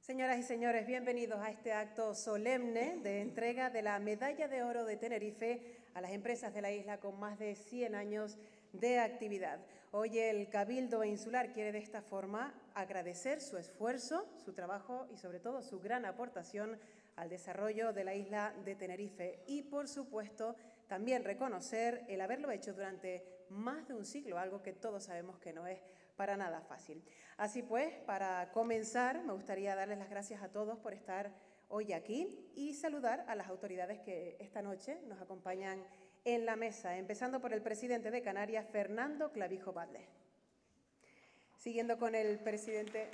Señoras y señores, bienvenidos a este acto solemne de entrega de la Medalla de Oro de Tenerife a las empresas de la isla con más de 100 años de actividad. Hoy el Cabildo Insular quiere de esta forma agradecer su esfuerzo, su trabajo y sobre todo su gran aportación al desarrollo de la isla de Tenerife y, por supuesto, también reconocer el haberlo hecho durante más de un siglo, algo que todos sabemos que no es para nada fácil. Así pues, para comenzar, me gustaría darles las gracias a todos por estar hoy aquí y saludar a las autoridades que esta noche nos acompañan en la mesa, empezando por el presidente de Canarias, Fernando Clavijo Batlle. Siguiendo con el presidente...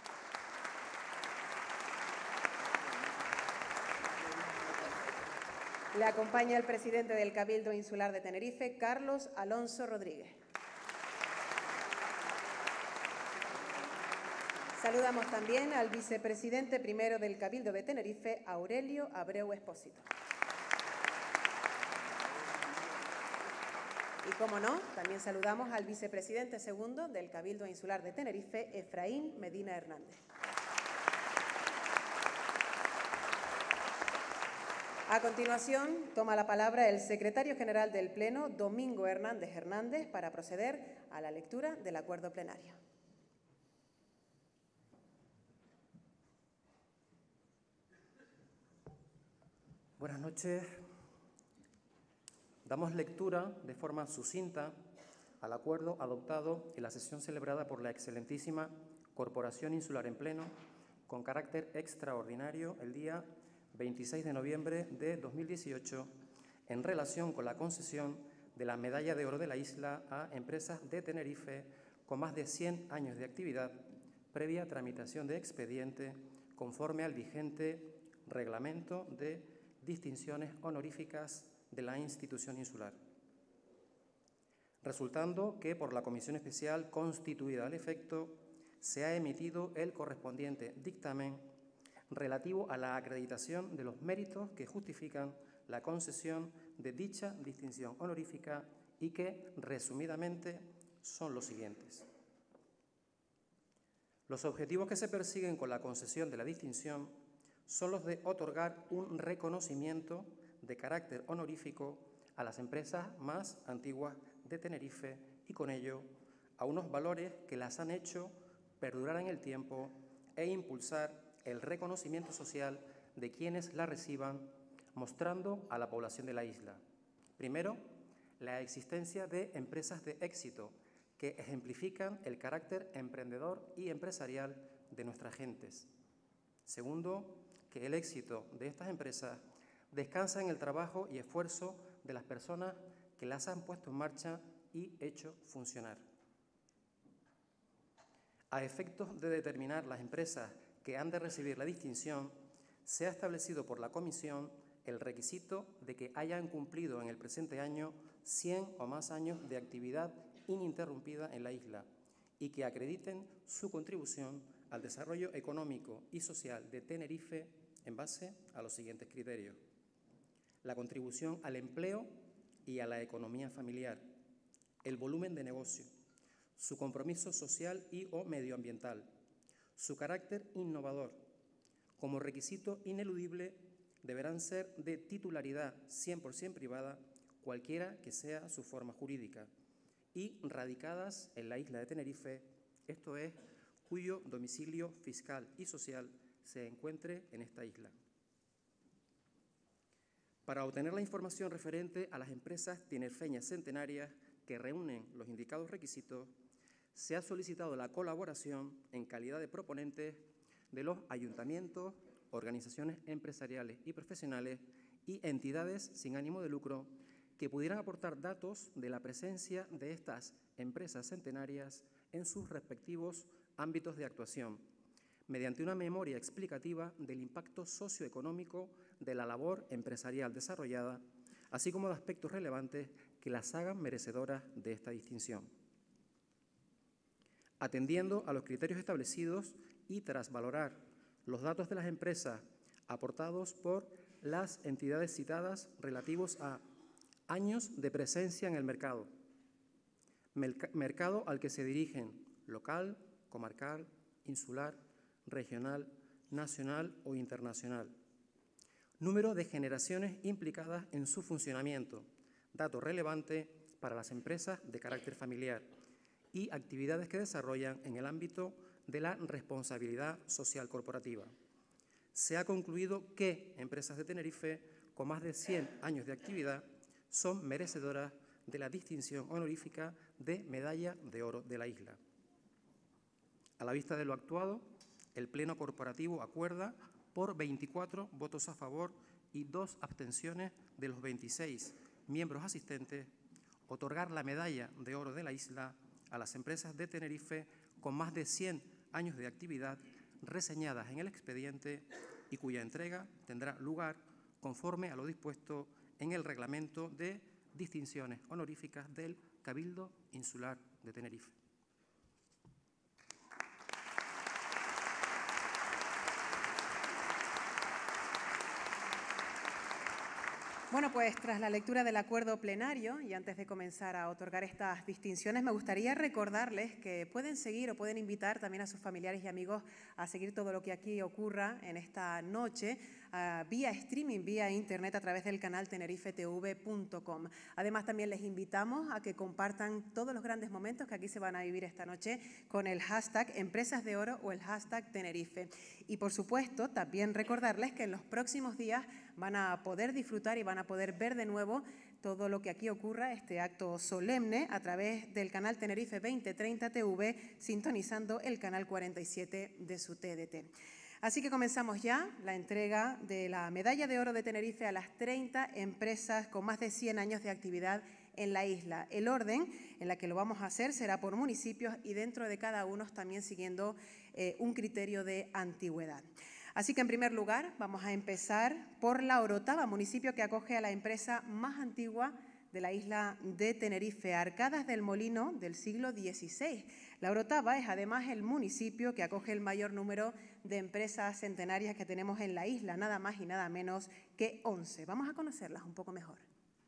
Le acompaña el presidente del Cabildo Insular de Tenerife, Carlos Alonso Rodríguez. Saludamos también al vicepresidente primero del Cabildo de Tenerife, Aurelio Abreu Expósito. Y, como no, también saludamos al vicepresidente segundo del Cabildo Insular de Tenerife, Efraín Medina Hernández. A continuación, toma la palabra el secretario general del Pleno, Domingo Hernández Hernández, para proceder a la lectura del acuerdo plenario. Buenas noches. Damos lectura de forma sucinta al acuerdo adoptado en la sesión celebrada por la excelentísima Corporación Insular en Pleno con carácter extraordinario el día 26 de noviembre de 2018 en relación con la concesión de la Medalla de Oro de la isla a empresas de Tenerife con más de 100 años de actividad previa tramitación de expediente conforme al vigente reglamento de distinciones honoríficas de la institución insular, resultando que por la comisión especial constituida al efecto se ha emitido el correspondiente dictamen relativo a la acreditación de los méritos que justifican la concesión de dicha distinción honorífica y que, resumidamente, son los siguientes. Los objetivos que se persiguen con la concesión de la distinción son los de otorgar un reconocimiento de carácter honorífico a las empresas más antiguas de Tenerife y, con ello, a unos valores que las han hecho perdurar en el tiempo e impulsar el reconocimiento social de quienes la reciban, mostrando a la población de la isla, primero, la existencia de empresas de éxito que ejemplifican el carácter emprendedor y empresarial de nuestras gentes. Segundo, que el éxito de estas empresas descansa en el trabajo y esfuerzo de las personas que las han puesto en marcha y hecho funcionar. A efectos de determinar las empresas que han de recibir la distinción, se ha establecido por la Comisión el requisito de que hayan cumplido en el presente año 100 o más años de actividad ininterrumpida en la isla y que acrediten su contribución al desarrollo económico y social de Tenerife en base a los siguientes criterios: la contribución al empleo y a la economía familiar, el volumen de negocio, su compromiso social y o medioambiental, su carácter innovador. Como requisito ineludible deberán ser de titularidad 100% privada, cualquiera que sea su forma jurídica, y radicadas en la isla de Tenerife, esto es, cuyo domicilio fiscal y social se encuentre en esta isla. Para obtener la información referente a las empresas tinerfeñas centenarias que reúnen los indicados requisitos, se ha solicitado la colaboración en calidad de proponentes de los ayuntamientos, organizaciones empresariales y profesionales y entidades sin ánimo de lucro que pudieran aportar datos de la presencia de estas empresas centenarias en sus respectivos ámbitos de actuación, mediante una memoria explicativa del impacto socioeconómico de la labor empresarial desarrollada, así como de aspectos relevantes que las hagan merecedoras de esta distinción. Atendiendo a los criterios establecidos y tras valorar los datos de las empresas aportados por las entidades citadas relativos a años de presencia en el mercado, mercado al que se dirigen local, comarcal, insular, regional, nacional o internacional. Número de generaciones implicadas en su funcionamiento, dato relevante para las empresas de carácter familiar, y actividades que desarrollan en el ámbito de la responsabilidad social corporativa. Se ha concluido que empresas de Tenerife con más de 100 años de actividad son merecedoras de la distinción honorífica de Medalla de Oro de la isla. A la vista de lo actuado, el Pleno Corporativo acuerda por 24 votos a favor y 2 abstenciones de los 26 miembros asistentes otorgar la Medalla de Oro de la isla a las empresas de Tenerife con más de 100 años de actividad reseñadas en el expediente y cuya entrega tendrá lugar conforme a lo dispuesto en el Reglamento de Distinciones Honoríficas del Cabildo Insular de Tenerife. Bueno, pues tras la lectura del acuerdo plenario y antes de comenzar a otorgar estas distinciones, me gustaría recordarles que pueden seguir o pueden invitar también a sus familiares y amigos a seguir todo lo que aquí ocurra en esta noche vía streaming, vía internet a través del canal tenerifetv.com. Además, también les invitamos a que compartan todos los grandes momentos que aquí se van a vivir esta noche con el hashtag Empresas de Oro o el hashtag Tenerife. Y, por supuesto, también recordarles que en los próximos días van a poder disfrutar y van a poder ver de nuevo todo lo que aquí ocurra, este acto solemne, a través del canal Tenerife 2030 TV, sintonizando el canal 47 de su TDT. Así que comenzamos ya la entrega de la Medalla de Oro de Tenerife a las 30 empresas con más de 100 años de actividad en la isla. El orden en la que lo vamos a hacer será por municipios y dentro de cada uno también siguiendo un criterio de antigüedad. Así que, en primer lugar, vamos a empezar por La Orotava, municipio que acoge a la empresa más antigua de la isla de Tenerife, Arcadas del Molino del siglo XVI. La Orotava es además el municipio que acoge el mayor número de empresas centenarias que tenemos en la isla, nada más y nada menos que 11. Vamos a conocerlas un poco mejor.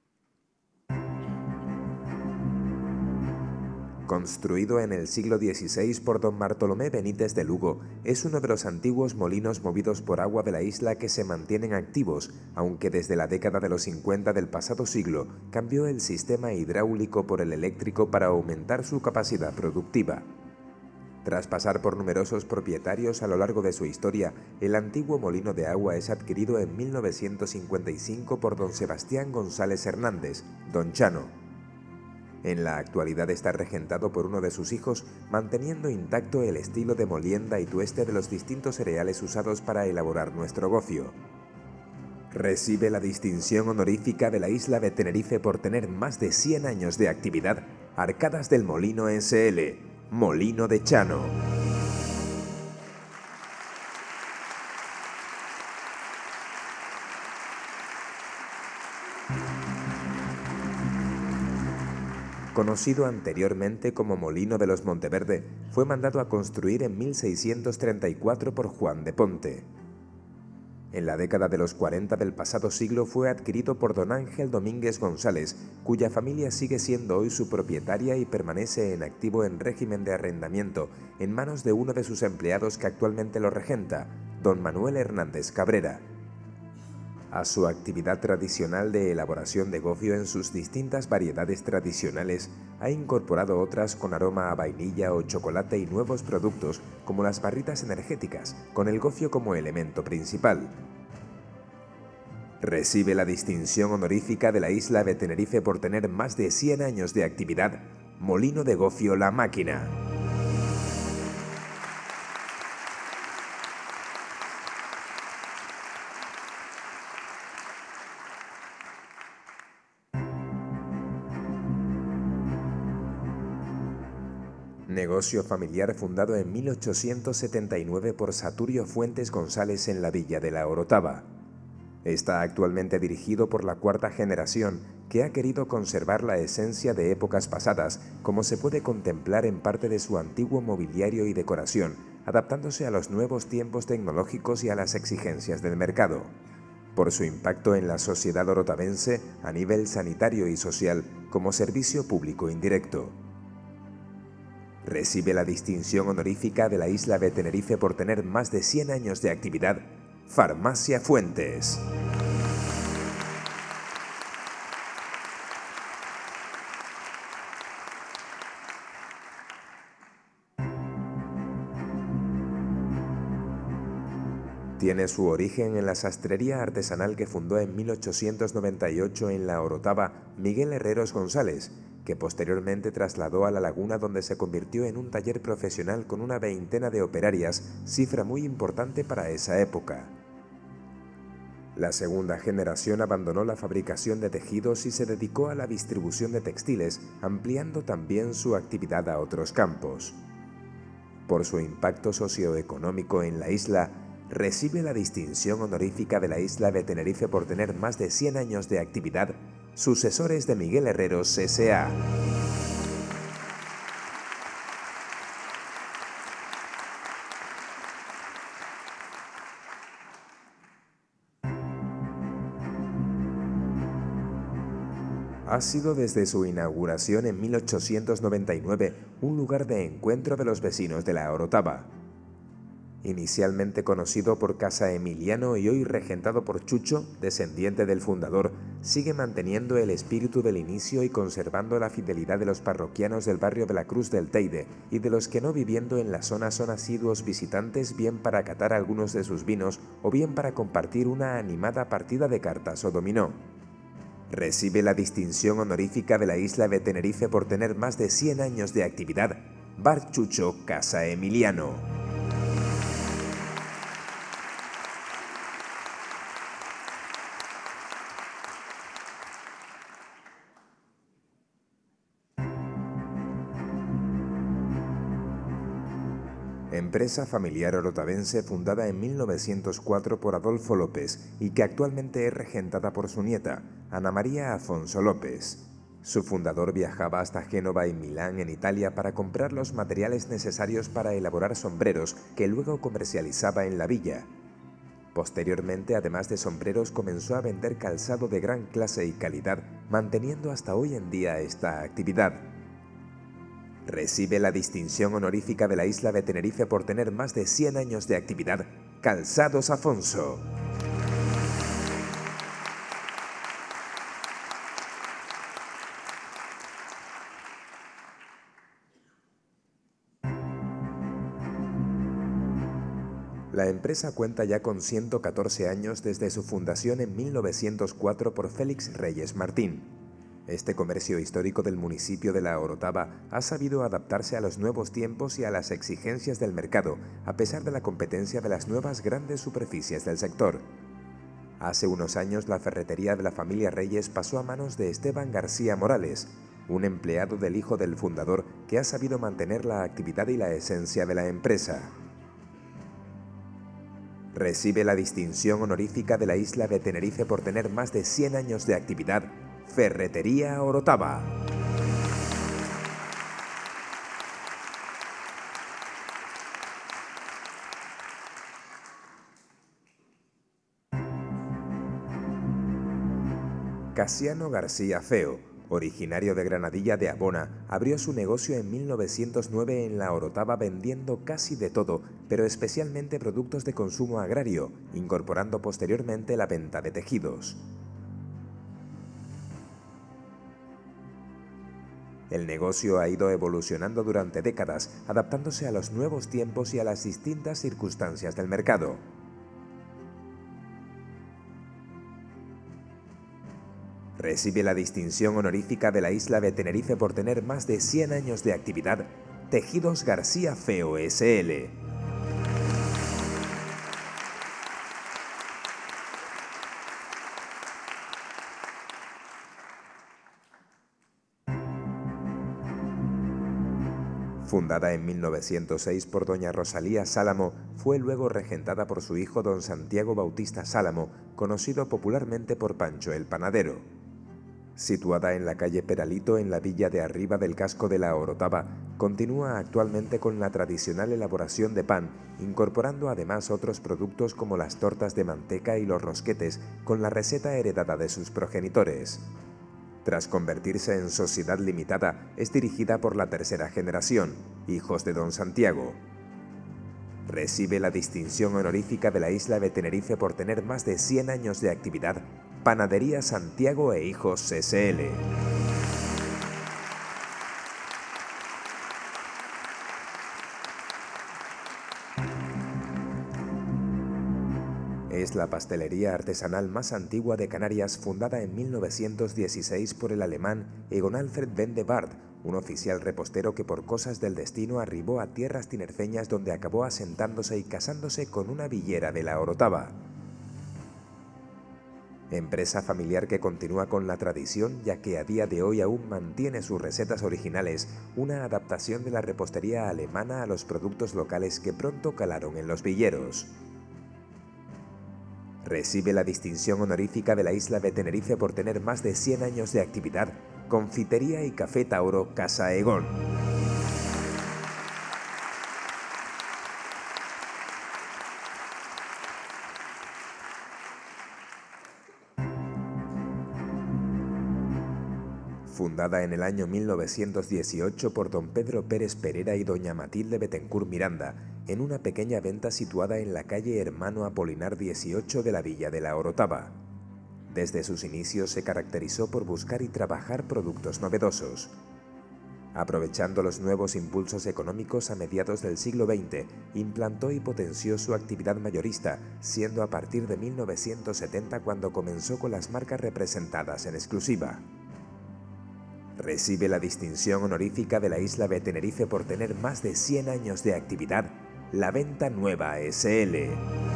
Construido en el siglo XVI por don Bartolomé Benítez de Lugo, es uno de los antiguos molinos movidos por agua de la isla que se mantienen activos, aunque desde la década de los 50 del pasado siglo cambió el sistema hidráulico por el eléctrico para aumentar su capacidad productiva. Tras pasar por numerosos propietarios a lo largo de su historia, el antiguo molino de agua es adquirido en 1955 por don Sebastián González Hernández, don Chano. En la actualidad está regentado por uno de sus hijos, manteniendo intacto el estilo de molienda y tueste de los distintos cereales usados para elaborar nuestro gofio. Recibe la distinción honorífica de la isla de Tenerife por tener más de 100 años de actividad, Arcadas del Molino S.L., Molino de Chano. Conocido anteriormente como Molino de los Monteverde, fue mandado a construir en 1634 por Juan de Ponte. En la década de los 40 del pasado siglo fue adquirido por don Ángel Domínguez González, cuya familia sigue siendo hoy su propietaria y permanece en activo en régimen de arrendamiento, en manos de uno de sus empleados que actualmente lo regenta, don Manuel Hernández Cabrera. A su actividad tradicional de elaboración de gofio en sus distintas variedades tradicionales, ha incorporado otras con aroma a vainilla o chocolate y nuevos productos como las barritas energéticas, con el gofio como elemento principal. Recibe la distinción honorífica de la isla de Tenerife por tener más de 100 años de actividad, Molino de Gofio La Máquina. Negocio familiar fundado en 1879 por Saturio Fuentes González en la villa de La Orotava. Está actualmente dirigido por la cuarta generación, que ha querido conservar la esencia de épocas pasadas, como se puede contemplar en parte de su antiguo mobiliario y decoración, adaptándose a los nuevos tiempos tecnológicos y a las exigencias del mercado. Por su impacto en la sociedad orotavense a nivel sanitario y social, como servicio público indirecto. Recibe la distinción honorífica de la isla de Tenerife por tener más de 100 años de actividad, Farmacia Fuentes. Tiene su origen en la sastrería artesanal que fundó en 1898 en La Orotava Miguel Herreros González, que posteriormente trasladó a La Laguna, donde se convirtió en un taller profesional con una veintena de operarias, cifra muy importante para esa época. La segunda generación abandonó la fabricación de tejidos y se dedicó a la distribución de textiles, ampliando también su actividad a otros campos. Por su impacto socioeconómico en la isla, recibe la distinción honorífica de la isla de Tenerife por tener más de 100 años de actividad, Sucesores de Miguel Herreros S.A. Ha sido desde su inauguración en 1899 un lugar de encuentro de los vecinos de La Orotava. Inicialmente conocido por Casa Emiliano y hoy regentado por Chucho, descendiente del fundador, sigue manteniendo el espíritu del inicio y conservando la fidelidad de los parroquianos del barrio de la Cruz del Teide y de los que no viviendo en la zona son asiduos visitantes, bien para catar algunos de sus vinos o bien para compartir una animada partida de cartas o dominó. Recibe la distinción honorífica de la isla de Tenerife por tener más de 100 años de actividad, Bar Chucho Casa Emiliano. Empresa familiar orotavense fundada en 1904 por Adolfo López y que actualmente es regentada por su nieta, Ana María Afonso López. Su fundador viajaba hasta Génova y Milán en Italia para comprar los materiales necesarios para elaborar sombreros que luego comercializaba en la villa. Posteriormente, además de sombreros, comenzó a vender calzado de gran clase y calidad, manteniendo hasta hoy en día esta actividad. Recibe la distinción honorífica de la isla de Tenerife por tener más de 100 años de actividad, Calzados Afonso. La empresa cuenta ya con 114 años desde su fundación en 1904 por Félix Reyes Martín. Este comercio histórico del municipio de La Orotava ha sabido adaptarse a los nuevos tiempos y a las exigencias del mercado, a pesar de la competencia de las nuevas grandes superficies del sector. Hace unos años la ferretería de la familia Reyes pasó a manos de Esteban García Morales, un empleado del hijo del fundador que ha sabido mantener la actividad y la esencia de la empresa. Recibe la distinción honorífica de la isla de Tenerife por tener más de 100 años de actividad, Ferretería Orotava. Casiano García Feo, originario de Granadilla de Abona, abrió su negocio en 1909 en La Orotava vendiendo casi de todo, pero especialmente productos de consumo agrario, incorporando posteriormente la venta de tejidos. El negocio ha ido evolucionando durante décadas, adaptándose a los nuevos tiempos y a las distintas circunstancias del mercado. Recibe la distinción honorífica de la isla de Tenerife por tener más de 100 años de actividad, Tejidos García Feo S.L. Fundada en 1906 por doña Rosalía Sálamo, fue luego regentada por su hijo don Santiago Bautista Sálamo, conocido popularmente por Pancho el Panadero. Situada en la calle Peralito, en la villa de arriba del casco de La Orotava, continúa actualmente con la tradicional elaboración de pan, incorporando además otros productos como las tortas de manteca y los rosquetes, con la receta heredada de sus progenitores. Tras convertirse en sociedad limitada, es dirigida por la tercera generación, hijos de don Santiago. Recibe la distinción honorífica de la isla de Tenerife por tener más de 100 años de actividad, Panadería Santiago e Hijos S.L. Es la pastelería artesanal más antigua de Canarias, fundada en 1916 por el alemán Egon Alfred van de Baart, un oficial repostero que por cosas del destino arribó a tierras tinerfeñas, donde acabó asentándose y casándose con una villera de la Orotava. Empresa familiar que continúa con la tradición, ya que a día de hoy aún mantiene sus recetas originales, una adaptación de la repostería alemana a los productos locales que pronto calaron en los villeros. Recibe la distinción honorífica de la isla de Tenerife por tener más de 100 años de actividad, Confitería y Café Tauro Casa Egón. Fundada en el año 1918 por don Pedro Pérez Perera y doña Matilde Betancourt Miranda, en una pequeña venta situada en la calle Hermano Apolinar 18 de la Villa de la Orotava. Desde sus inicios se caracterizó por buscar y trabajar productos novedosos. Aprovechando los nuevos impulsos económicos a mediados del siglo XX, implantó y potenció su actividad mayorista, siendo a partir de 1970 cuando comenzó con las marcas representadas en exclusiva. Recibe la distinción honorífica de la isla de Tenerife por tener más de 100 años de actividad, La Venta Nueva S.L.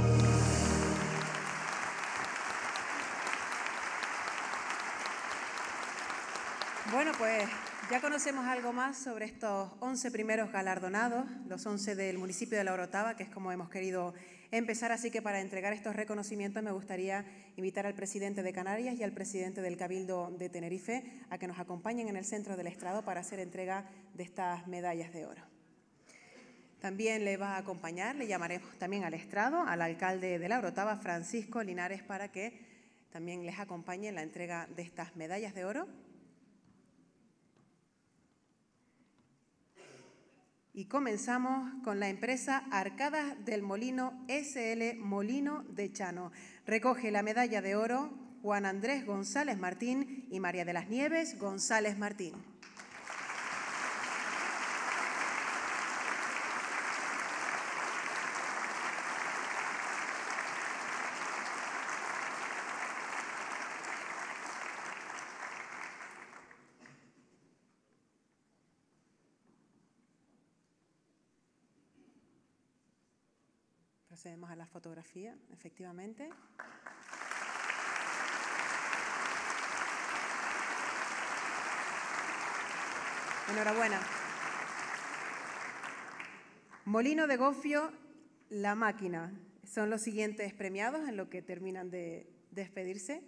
Bueno, pues ya conocemos algo más sobre estos 11 primeros galardonados, los 11 del municipio de La Orotava, que es como hemos querido empezar. Así que para entregar estos reconocimientos me gustaría invitar al presidente de Canarias y al presidente del Cabildo de Tenerife a que nos acompañen en el centro del estrado para hacer entrega de estas medallas de oro. También le va a acompañar, le llamaremos también al estrado, al alcalde de La Orotava, Francisco Linares, para que también les acompañe en la entrega de estas medallas de oro. Y comenzamos con la empresa Arcadas del Molino S.L. Molino de Chano. Recoge la medalla de oro Juan Andrés González Martín y María de las Nieves González Martín. Procedemos a la fotografía, efectivamente. Enhorabuena. Molino de Gofio, La Máquina. Son los siguientes premiados en lo que terminan de despedirse.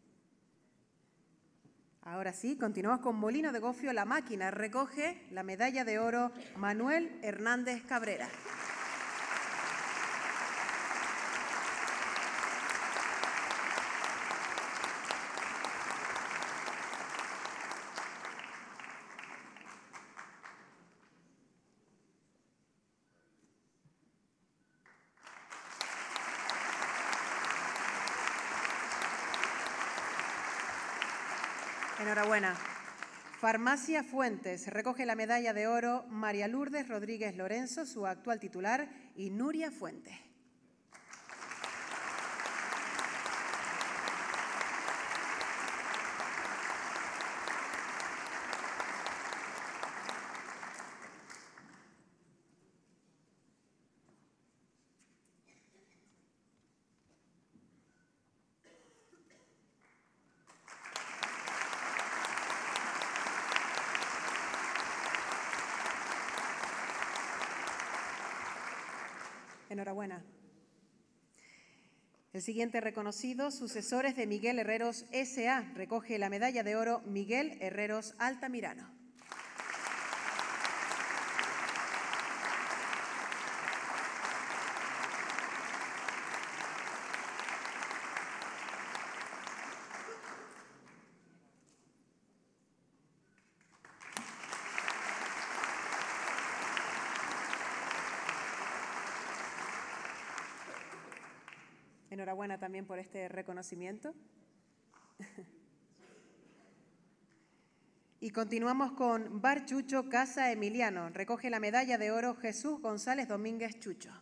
Ahora sí, continuamos con Molino de Gofio, La Máquina. Recoge la medalla de oro Manuel Hernández Cabrera. Enhorabuena. Farmacia Fuentes. Recoge la medalla de oro María Lourdes Rodríguez Lorenzo, su actual titular, y Nuria Fuentes. Enhorabuena. El siguiente reconocido, sucesores de Miguel Herreros S.A. Recoge la medalla de oro Miguel Herreros Altamirano. Enhorabuena también por este reconocimiento. Y continuamos con Bar Chucho Casa Emiliano. Recoge la medalla de oro Jesús González Domínguez Chucho.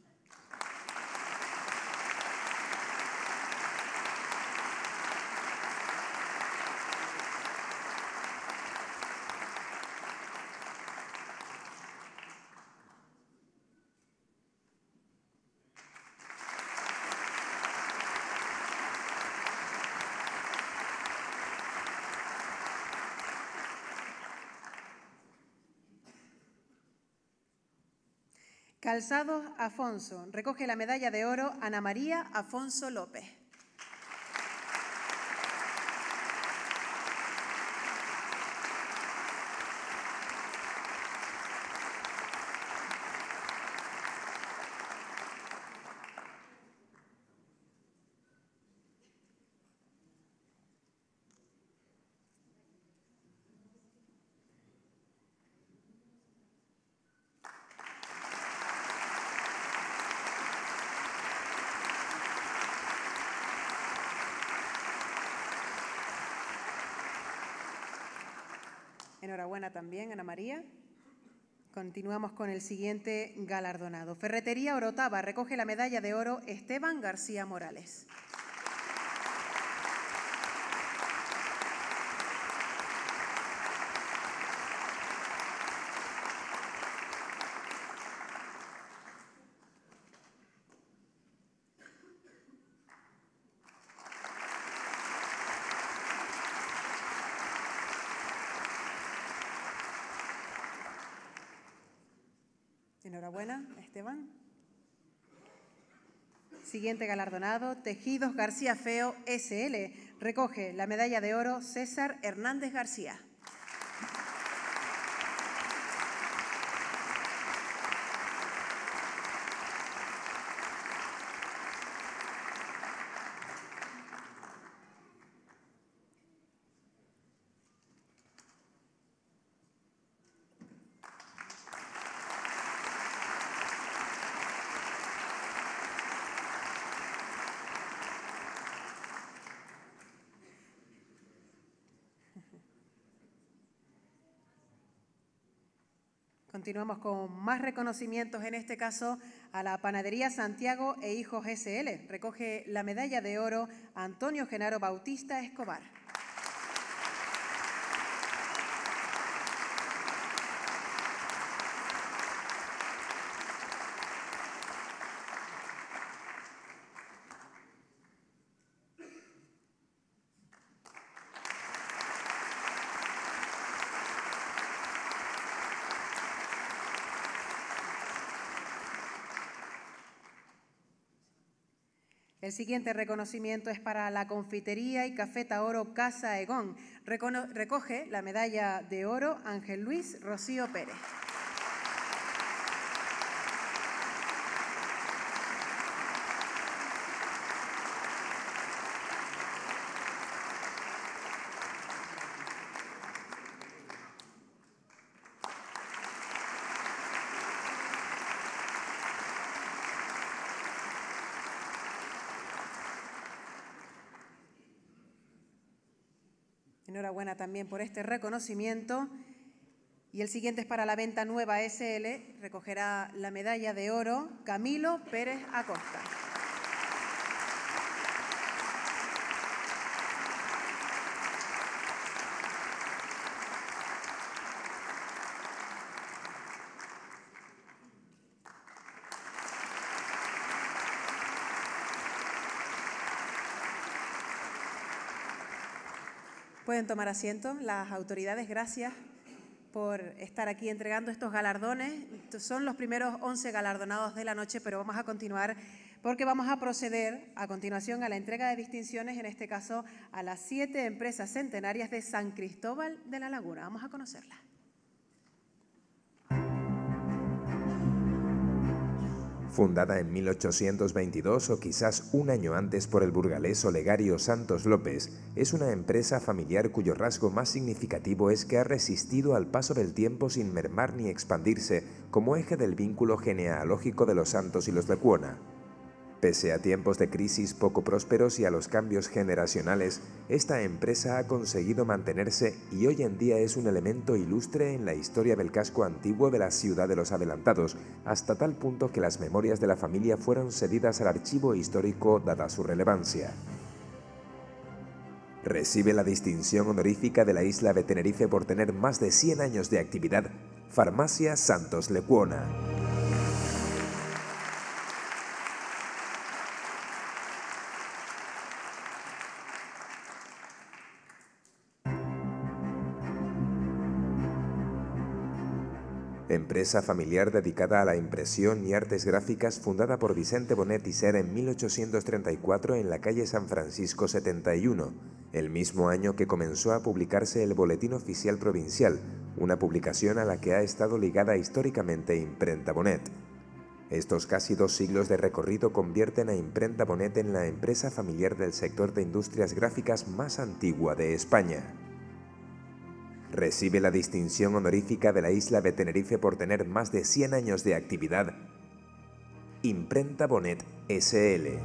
Calzados Afonso. Recoge la medalla de oro Ana María Afonso López. Enhorabuena también, Ana María. Continuamos con el siguiente galardonado. Ferretería Orotava recoge la medalla de oro Esteban García Morales. Enhorabuena, Esteban. Siguiente galardonado, Tejidos García Feo SL. Recoge la medalla de oro César Hernández García. Continuamos con más reconocimientos, en este caso a la Panadería Santiago e Hijos SL. Recoge la medalla de oro Antonio Genaro Bautista Escobar. El siguiente reconocimiento es para la Confitería y Cafeta Oro Casa Egón. Recoge la medalla de oro Ángel Luis Rocío Pérez. Enhorabuena también por este reconocimiento. Y el siguiente es para la Venta Nueva SL. Recogerá la medalla de oro Camilo Pérez Acosta. Pueden tomar asiento. Las autoridades, gracias por estar aquí entregando estos galardones. Estos son los primeros 11 galardonados de la noche, pero vamos a continuar porque vamos a proceder a continuación a la entrega de distinciones, en este caso a las 7 empresas centenarias de San Cristóbal de la Laguna. Vamos a conocerlas. Fundada en 1822 o quizás un año antes por el burgalés Olegario Santos López, es una empresa familiar cuyo rasgo más significativo es que ha resistido al paso del tiempo sin mermar ni expandirse como eje del vínculo genealógico de los Santos y los Lecuona. Pese a tiempos de crisis poco prósperos y a los cambios generacionales, esta empresa ha conseguido mantenerse y hoy en día es un elemento ilustre en la historia del casco antiguo de la ciudad de los Adelantados, hasta tal punto que las memorias de la familia fueron cedidas al archivo histórico dada su relevancia. Recibe la distinción honorífica de la isla de Tenerife por tener más de 100 años de actividad, Farmacia Santos Lecuona. Empresa familiar dedicada a la impresión y artes gráficas fundada por Vicente Bonet y Ser en 1834 en la calle San Francisco 71, el mismo año que comenzó a publicarse el Boletín Oficial Provincial, una publicación a la que ha estado ligada históricamente Imprenta Bonet. Estos casi 2 siglos de recorrido convierten a Imprenta Bonet en la empresa familiar del sector de industrias gráficas más antigua de España. Recibe la distinción honorífica de la isla de Tenerife por tener más de 100 años de actividad, Imprenta Bonet S.L.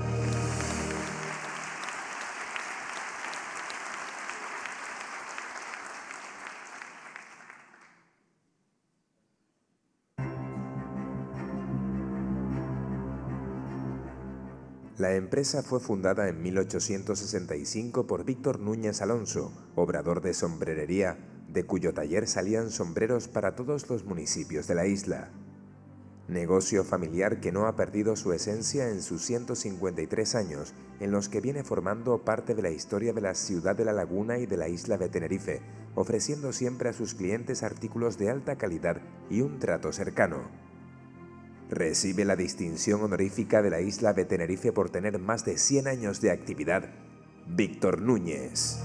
La empresa fue fundada en 1865 por Víctor Núñez Alonso, obrador de sombrerería, de cuyo taller salían sombreros para todos los municipios de la isla. Negocio familiar que no ha perdido su esencia en sus 153 años, en los que viene formando parte de la historia de la ciudad de La Laguna y de la isla de Tenerife, ofreciendo siempre a sus clientes artículos de alta calidad y un trato cercano. Recibe la distinción honorífica de la isla de Tenerife por tener más de 100 años de actividad, Víctor Núñez.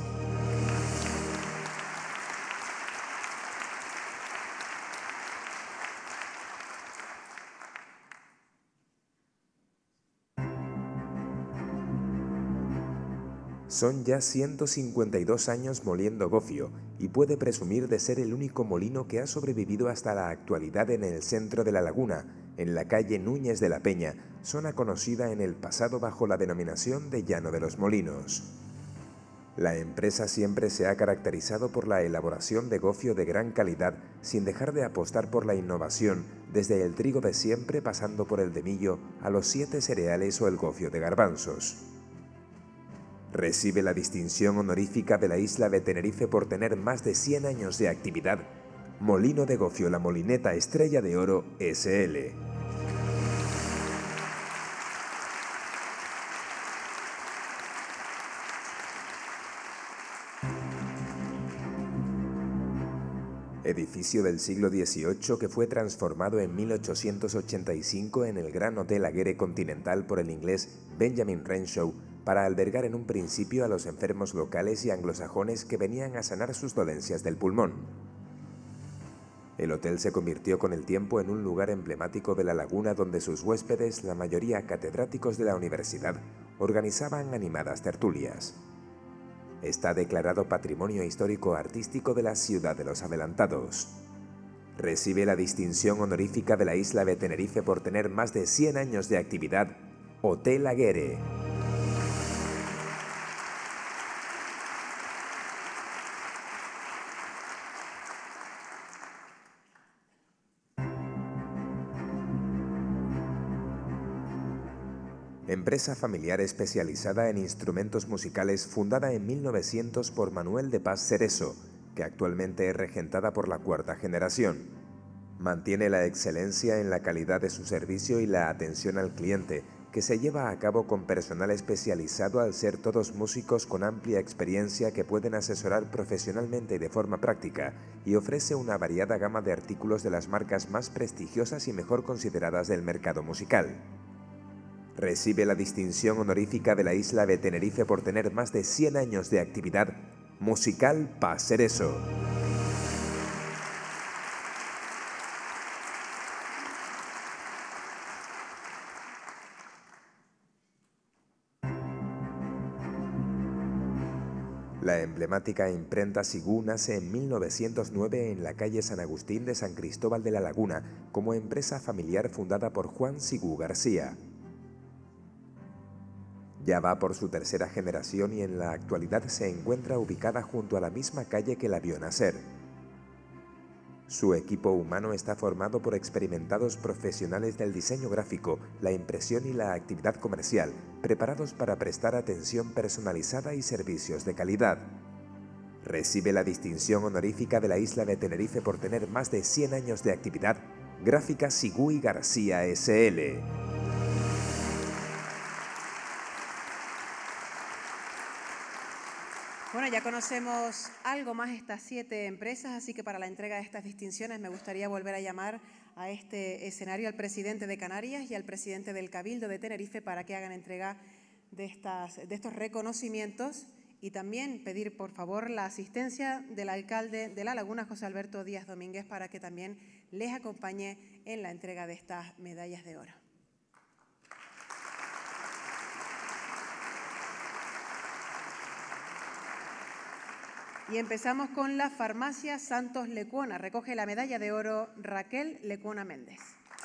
Son ya 152 años moliendo gofio y puede presumir de ser el único molino que ha sobrevivido hasta la actualidad en el centro de La Laguna, en la calle Núñez de la Peña, zona conocida en el pasado bajo la denominación de Llano de los Molinos. La empresa siempre se ha caracterizado por la elaboración de gofio de gran calidad, sin dejar de apostar por la innovación, desde el trigo de siempre pasando por el de millo a los 7 cereales o el gofio de garbanzos. Recibe la distinción honorífica de la isla de Tenerife por tener más de 100 años de actividad, Molino de Gofio La Molineta Estrella de Oro S.L. Edificio del siglo XVIII que fue transformado en 1885 en el Gran Hotel Aguirre Continental por el inglés Benjamin Renshaw para albergar en un principio a los enfermos locales y anglosajones que venían a sanar sus dolencias del pulmón. El hotel se convirtió con el tiempo en un lugar emblemático de La Laguna donde sus huéspedes, la mayoría catedráticos de la universidad, organizaban animadas tertulias. Está declarado Patrimonio Histórico Artístico de la ciudad de los Adelantados. Recibe la distinción honorífica de la isla de Tenerife por tener más de 100 años de actividad, Hotel Aguirre. Empresa familiar especializada en instrumentos musicales fundada en 1900 por Manuel de Paz Cerezo, que actualmente es regentada por la 4ª generación. Mantiene la excelencia en la calidad de su servicio y la atención al cliente, que se lleva a cabo con personal especializado al ser todos músicos con amplia experiencia que pueden asesorar profesionalmente y de forma práctica, y ofrece una variada gama de artículos de las marcas más prestigiosas y mejor consideradas del mercado musical. Recibe la distinción honorífica de la isla de Tenerife por tener más de 100 años de actividad, Musical Paz Cerezo. La emblemática imprenta Sigú nace en 1909 en la calle San Agustín de San Cristóbal de la Laguna como empresa familiar fundada por Juan Sigú García. Ya va por su tercera generación y en la actualidad se encuentra ubicada junto a la misma calle que la vio nacer. Su equipo humano está formado por experimentados profesionales del diseño gráfico, la impresión y la actividad comercial, preparados para prestar atención personalizada y servicios de calidad. Recibe la distinción honorífica de la isla de Tenerife por tener más de 100 años de actividad, Gráfica Sigüy García S.L. Bueno, ya conocemos algo más estas 7 empresas, así que para la entrega de estas distinciones me gustaría volver a llamar a este escenario al presidente de Canarias y al presidente del Cabildo de Tenerife para que hagan entrega de estos reconocimientos y también pedir, por favor, la asistencia del alcalde de La Laguna, José Alberto Díaz Domínguez, para que también les acompañe en la entrega de estas medallas de oro. Y empezamos con la farmacia Santos Lecuona. Recoge la medalla de oro Raquel Lecuona Méndez.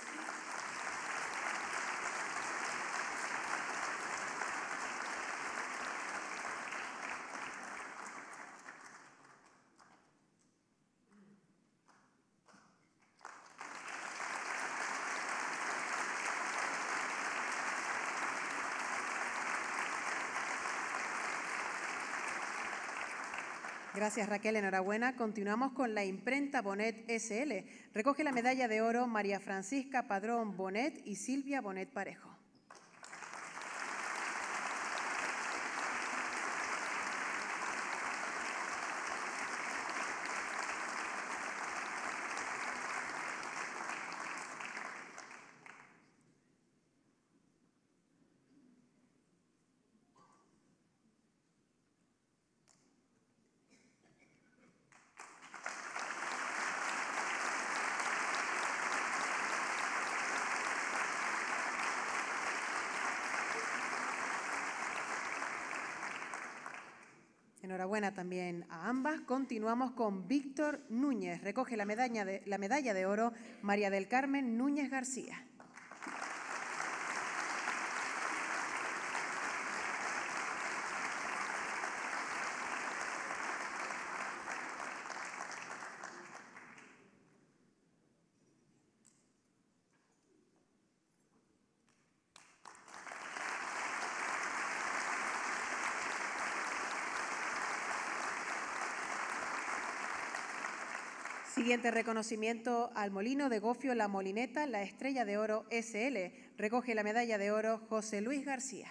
Gracias, Raquel. Enhorabuena. Continuamos con la imprenta Bonet SL. Recoge la medalla de oro María Francisca Padrón Bonet y Silvia Bonet Parejo. Enhorabuena también a ambas. Continuamos con Víctor Núñez. Recoge la medalla de oro María del Carmen Núñez García. Siguiente reconocimiento al Molino de Gofio La Molineta, la Estrella de Oro SL. Recoge la medalla de oro José Luis García.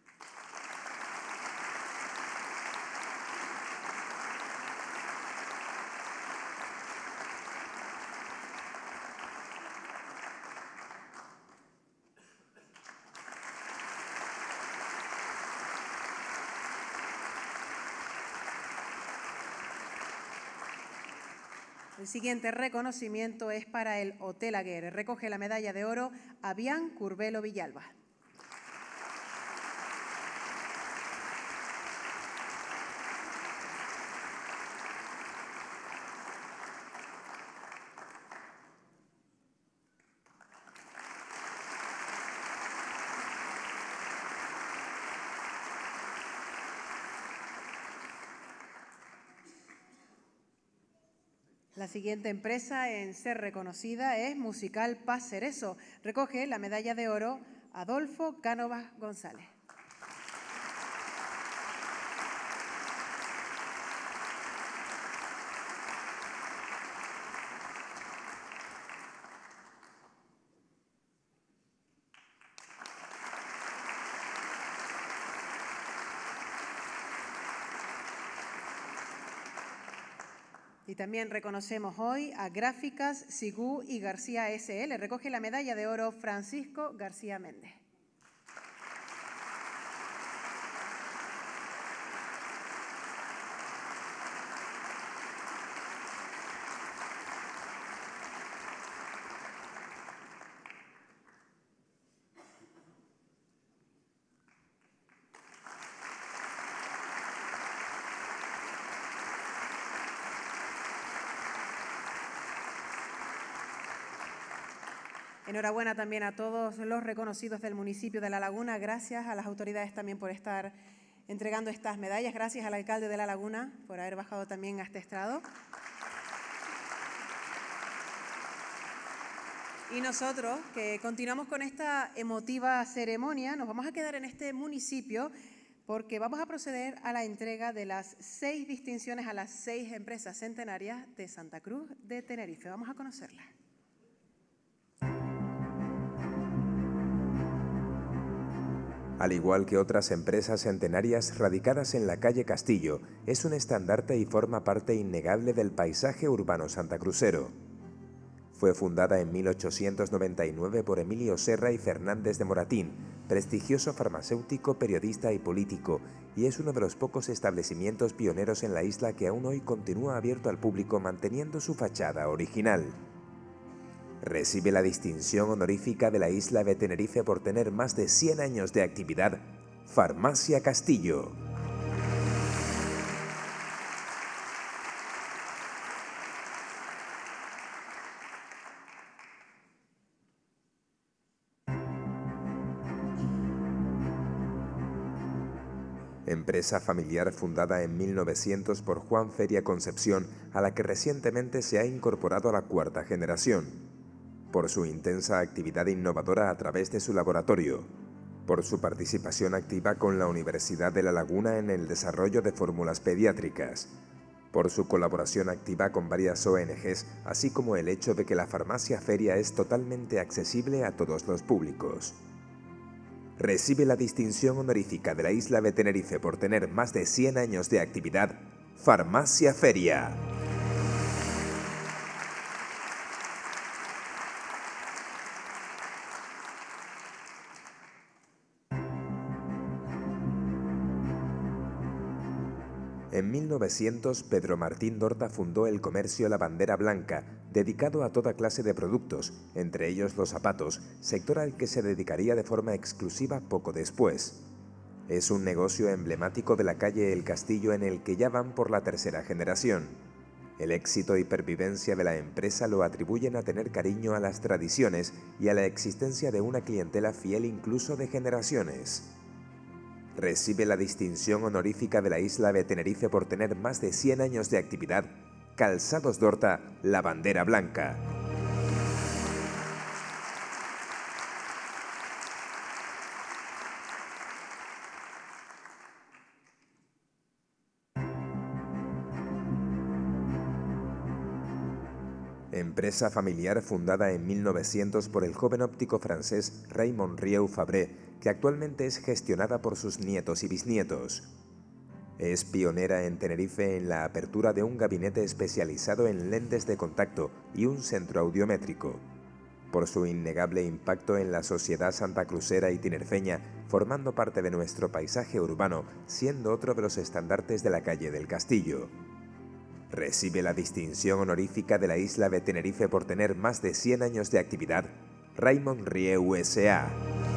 El siguiente reconocimiento es para el Hotel Aguirre. Recoge la medalla de oro Avián Curbelo Villalba. La siguiente empresa en ser reconocida es Musical Paz Cerezo. Recoge la medalla de oro Adolfo Cánovas González. Y también reconocemos hoy a Gráficas Sigüy García SL. Recoge la medalla de oro Francisco García Méndez. Enhorabuena también a todos los reconocidos del municipio de La Laguna. Gracias a las autoridades también por estar entregando estas medallas. Gracias al alcalde de La Laguna por haber bajado también a este estrado. Y nosotros, que continuamos con esta emotiva ceremonia, nos vamos a quedar en este municipio porque vamos a proceder a la entrega de las 6 distinciones a las 6 empresas centenarias de Santa Cruz de Tenerife. Vamos a conocerlas. Al igual que otras empresas centenarias radicadas en la calle Castillo, es un estandarte y forma parte innegable del paisaje urbano santacruzero. Fue fundada en 1899 por Emilio Serra y Fernández de Moratín, prestigioso farmacéutico, periodista y político, y es uno de los pocos establecimientos pioneros en la isla que aún hoy continúa abierto al público manteniendo su fachada original. Recibe la distinción honorífica de la isla de Tenerife por tener más de 100 años de actividad, Farmacia Castillo. Empresa familiar fundada en 1900 por Juan Feria Concepción, a la que recientemente se ha incorporado a la 4ª generación. Por su intensa actividad innovadora a través de su laboratorio, por su participación activa con la Universidad de La Laguna en el desarrollo de fórmulas pediátricas, por su colaboración activa con varias ONGs, así como el hecho de que la farmacia Feria es totalmente accesible a todos los públicos. Recibe la distinción honorífica de la isla de Tenerife por tener más de 100 años de actividad, Farmacia Feria. En 1900, Pedro Martín Dorta fundó el comercio La Bandera Blanca, dedicado a toda clase de productos, entre ellos los zapatos, sector al que se dedicaría de forma exclusiva poco después. Es un negocio emblemático de la calle El Castillo en el que ya van por la 3ª generación. El éxito y pervivencia de la empresa lo atribuyen a tener cariño a las tradiciones y a la existencia de una clientela fiel incluso de generaciones. Recibe la distinción honorífica de la isla de Tenerife por tener más de 100 años de actividad, Calzados Dorta, La Bandera Blanca. Empresa familiar fundada en 1900 por el joven óptico francés Raymond Rieu Fabré, que actualmente es gestionada por sus nietos y bisnietos. Es pionera en Tenerife en la apertura de un gabinete especializado en lentes de contacto y un centro audiométrico. Por su innegable impacto en la sociedad santacruzera y tinerfeña, formando parte de nuestro paisaje urbano, siendo otro de los estandartes de la calle del Castillo. Recibe la distinción honorífica de la isla de Tenerife por tener más de 100 años de actividad, Raymond Rieu S.A.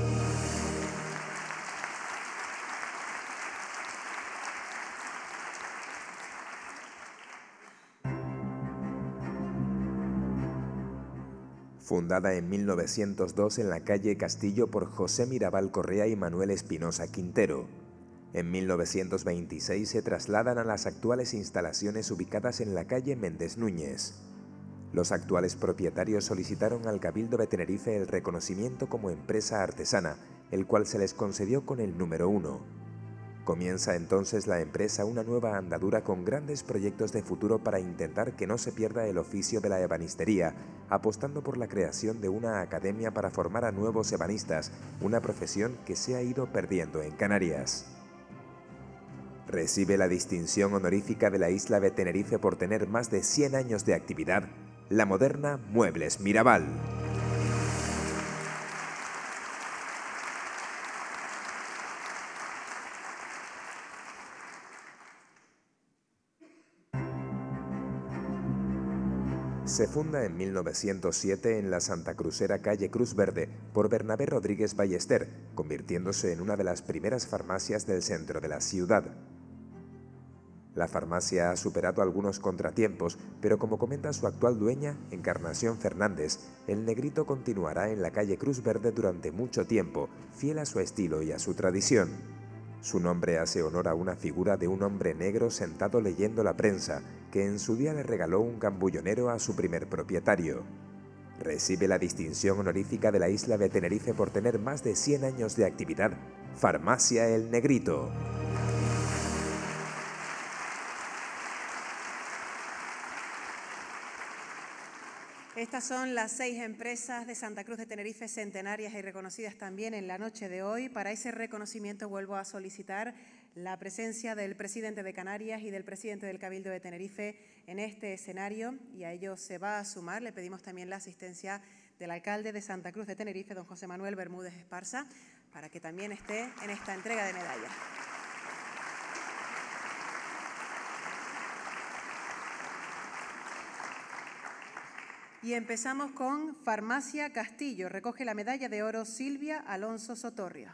Fundada en 1902 en la calle Castillo por José Mirabal Correa y Manuel Espinosa Quintero. En 1926 se trasladan a las actuales instalaciones ubicadas en la calle Méndez Núñez. Los actuales propietarios solicitaron al Cabildo de Tenerife el reconocimiento como empresa artesana, el cual se les concedió con el número 1. Comienza entonces la empresa una nueva andadura con grandes proyectos de futuro para intentar que no se pierda el oficio de la ebanistería, apostando por la creación de una academia para formar a nuevos ebanistas, una profesión que se ha ido perdiendo en Canarias. Recibe la distinción honorífica de la isla de Tenerife por tener más de 100 años de actividad, la moderna Muebles Mirabal. Se funda en 1907 en la santacruzera calle Cruz Verde por Bernabé Rodríguez Ballester, convirtiéndose en una de las primeras farmacias del centro de la ciudad. La farmacia ha superado algunos contratiempos, pero como comenta su actual dueña, Encarnación Fernández, el Negrito continuará en la calle Cruz Verde durante mucho tiempo, fiel a su estilo y a su tradición. Su nombre hace honor a una figura de un hombre negro sentado leyendo la prensa, que en su día le regaló un cambullonero a su primer propietario. Recibe la distinción honorífica de la isla de Tenerife por tener más de 100 años de actividad. Farmacia El Negrito. Estas son las 6 empresas de Santa Cruz de Tenerife centenarias y reconocidas también en la noche de hoy. Para ese reconocimiento vuelvo a solicitar la presencia del presidente de Canarias y del presidente del Cabildo de Tenerife en este escenario, y a ello se va a sumar. Le pedimos también la asistencia del alcalde de Santa Cruz de Tenerife, don José Manuel Bermúdez Esparza, para que también esté en esta entrega de medallas. Y empezamos con Farmacia Castillo. Recoge la medalla de oro Silvia Alonso Sotorrio.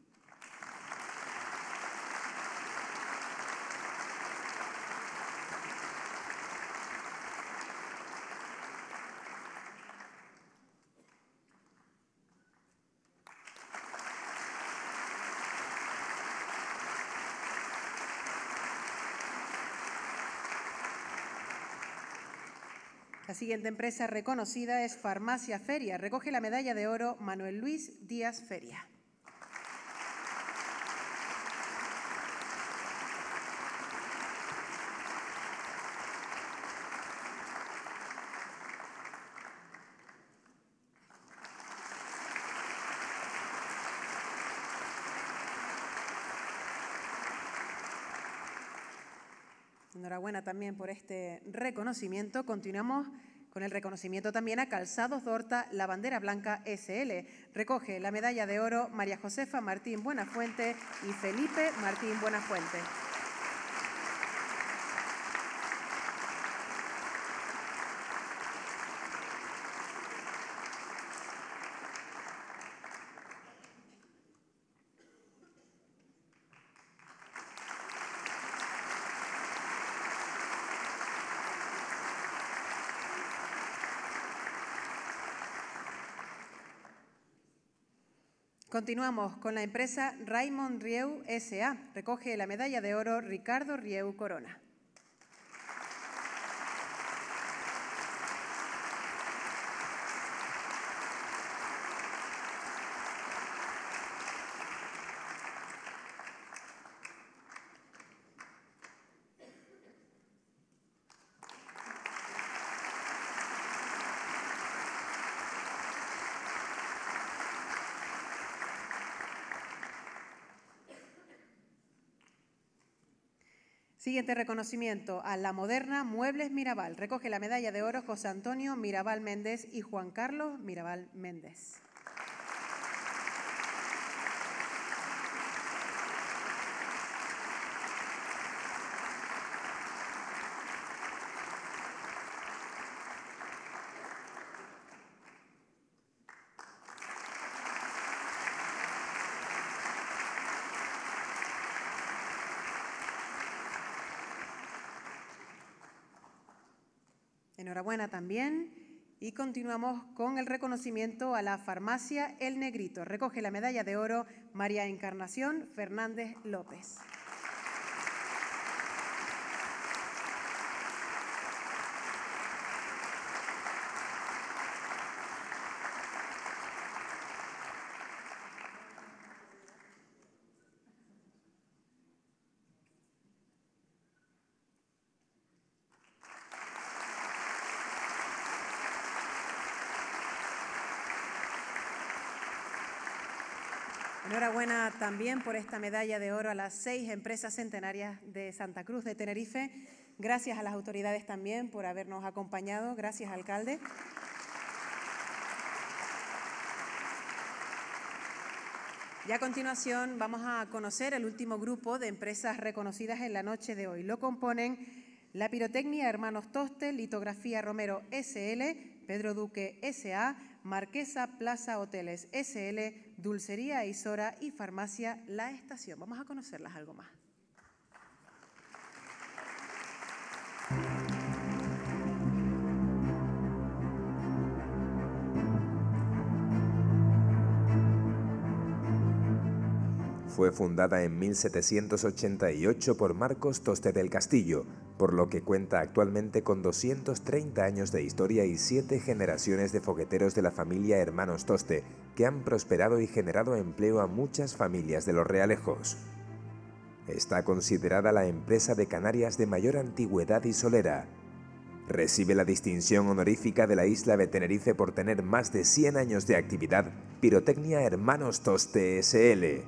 La siguiente empresa reconocida es Farmacia Feria. Recoge la medalla de oro Manuel Luis Díaz Feria. Enhorabuena también por este reconocimiento. Continuamos con el reconocimiento también a Calzados Dorta, la bandera blanca SL. Recoge la medalla de oro María Josefa Martín Buenafuente y Felipe Martín Buenafuente. Continuamos con la empresa Raymond Rieu S.A. Recoge la medalla de oro Ricardo Rieu Corona. Siguiente reconocimiento a La Moderna Muebles Mirabal. Recoge la medalla de oro José Antonio Mirabal Méndez y Juan Carlos Mirabal Méndez. Enhorabuena también. Y continuamos con el reconocimiento a la Farmacia El Negrito. Recoge la medalla de oro María Encarnación Fernández López. Enhorabuena también por esta medalla de oro a las 6 empresas centenarias de Santa Cruz de Tenerife. Gracias a las autoridades también por habernos acompañado. Gracias, alcalde. Y a continuación vamos a conocer el último grupo de empresas reconocidas en la noche de hoy. Lo componen La Pirotecnia Hermanos Toste, Litografía Romero S.L., Pedro Duque S.A., Marquesa Plaza Hoteles S.L., Dulcería Isora y Farmacia La Estación. Vamos a conocerlas algo más. Fue fundada en 1788 por Marcos Toste del Castillo, por lo que cuenta actualmente con 230 años de historia y 7 generaciones de fogueteros de la familia Hermanos Toste, que han prosperado y generado empleo a muchas familias de Los Realejos. Está considerada la empresa de Canarias de mayor antigüedad y solera. Recibe la distinción honorífica de la isla de Tenerife por tener más de 100 años de actividad Pirotecnia Hermanos Toste S.L.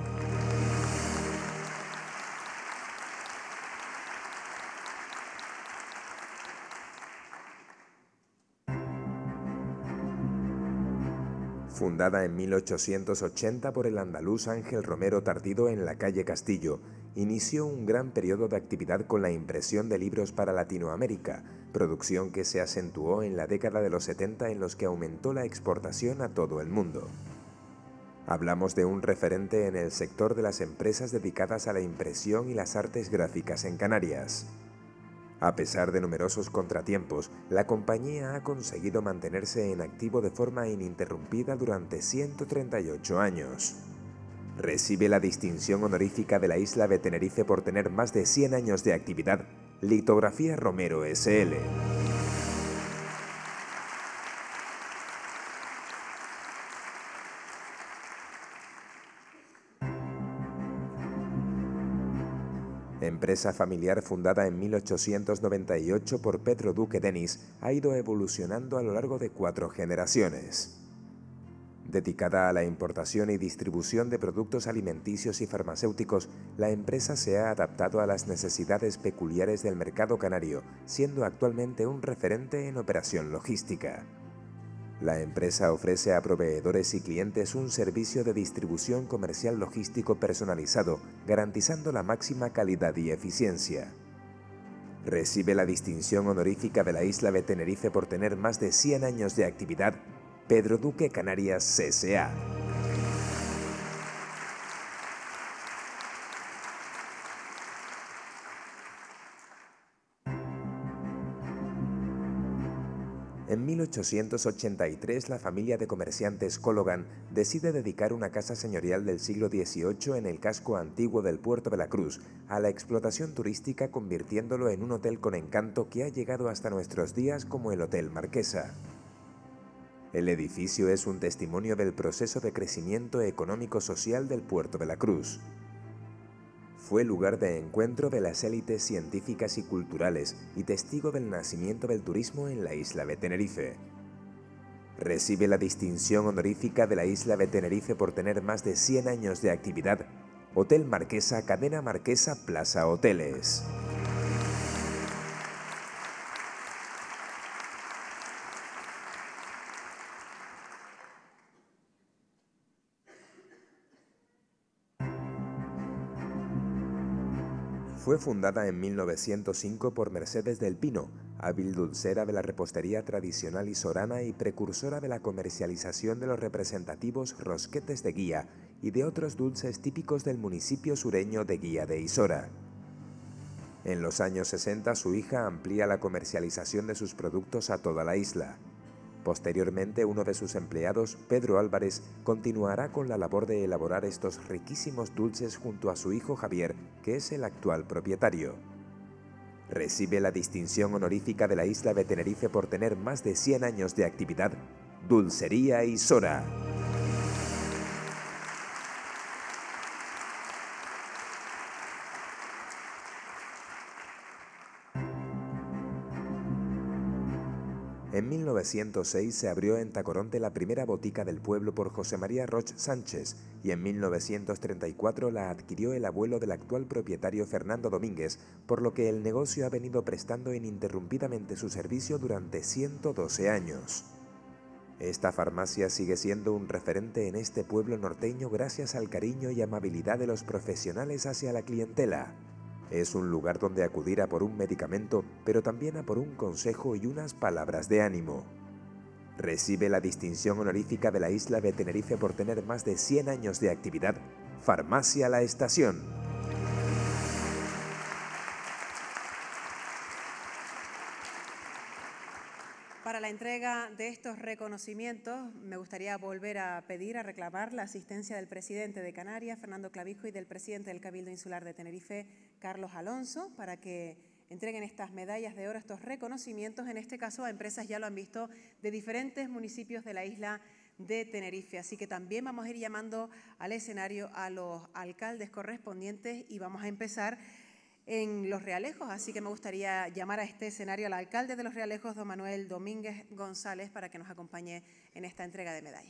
Fundada en 1880 por el andaluz Ángel Romero Tardido en la calle Castillo, inició un gran periodo de actividad con la impresión de libros para Latinoamérica, producción que se acentuó en la década de los 70 en los que aumentó la exportación a todo el mundo. Hablamos de un referente en el sector de las empresas dedicadas a la impresión y las artes gráficas en Canarias. A pesar de numerosos contratiempos, la compañía ha conseguido mantenerse en activo de forma ininterrumpida durante 138 años. Recibe la distinción honorífica de la isla de Tenerife por tener más de 100 años de actividad Litografía Romero S.L. Empresa familiar fundada en 1898 por Pedro Duque Denis, ha ido evolucionando a lo largo de 4 generaciones. Dedicada a la importación y distribución de productos alimenticios y farmacéuticos, la empresa se ha adaptado a las necesidades peculiares del mercado canario, siendo actualmente un referente en operación logística. La empresa ofrece a proveedores y clientes un servicio de distribución comercial logístico personalizado, garantizando la máxima calidad y eficiencia. Recibe la distinción honorífica de la isla de Tenerife por tener más de 100 años de actividad Pedro Duque Canarias C.S.A. En 1883, la familia de comerciantes Cologan decide dedicar una casa señorial del siglo XVIII en el casco antiguo del puerto de la Cruz a la explotación turística, convirtiéndolo en un hotel con encanto que ha llegado hasta nuestros días como el Hotel Marquesa. El edificio es un testimonio del proceso de crecimiento económico-social del puerto de la Cruz. Fue lugar de encuentro de las élites científicas y culturales y testigo del nacimiento del turismo en la isla de Tenerife. Recibe la distinción honorífica de la isla de Tenerife por tener más de 100 años de actividad Hotel Marquesa, Cadena Marquesa Plaza Hoteles. Fue fundada en 1905 por Mercedes del Pino, hábil dulcera de la repostería tradicional isorana y precursora de la comercialización de los representativos rosquetes de Guía y de otros dulces típicos del municipio sureño de Guía de Isora. En los años 60 su hija amplía la comercialización de sus productos a toda la isla. Posteriormente, uno de sus empleados, Pedro Álvarez, continuará con la labor de elaborar estos riquísimos dulces junto a su hijo Javier, que es el actual propietario. Recibe la distinción honorífica de la isla de Tenerife por tener más de 100 años de actividad Dulcería Isora. En 1906 se abrió en Tacoronte la primera botica del pueblo por José María Roch Sánchez y en 1934 la adquirió el abuelo del actual propietario Fernando Domínguez, por lo que el negocio ha venido prestando ininterrumpidamente su servicio durante 112 años. Esta farmacia sigue siendo un referente en este pueblo norteño gracias al cariño y amabilidad de los profesionales hacia la clientela. Es un lugar donde acudir a por un medicamento, pero también a por un consejo y unas palabras de ánimo. Recibe la distinción honorífica de la isla de Tenerife por tener más de 100 años de actividad Farmacia La Estación. Para la la entrega de estos reconocimientos, me gustaría volver a pedir, a reclamar la asistencia del presidente de Canarias, Fernando Clavijo, y del presidente del Cabildo Insular de Tenerife, Carlos Alonso, para que entreguen estas medallas de oro, estos reconocimientos, en este caso a empresas, ya lo han visto, de diferentes municipios de la isla de Tenerife. Así que también vamos a ir llamando al escenario a los alcaldes correspondientes y vamos a empezar en Los Realejos. Así que me gustaría llamar a este escenario al alcalde de Los Realejos, don Manuel Domínguez González, para que nos acompañe en esta entrega de medallas.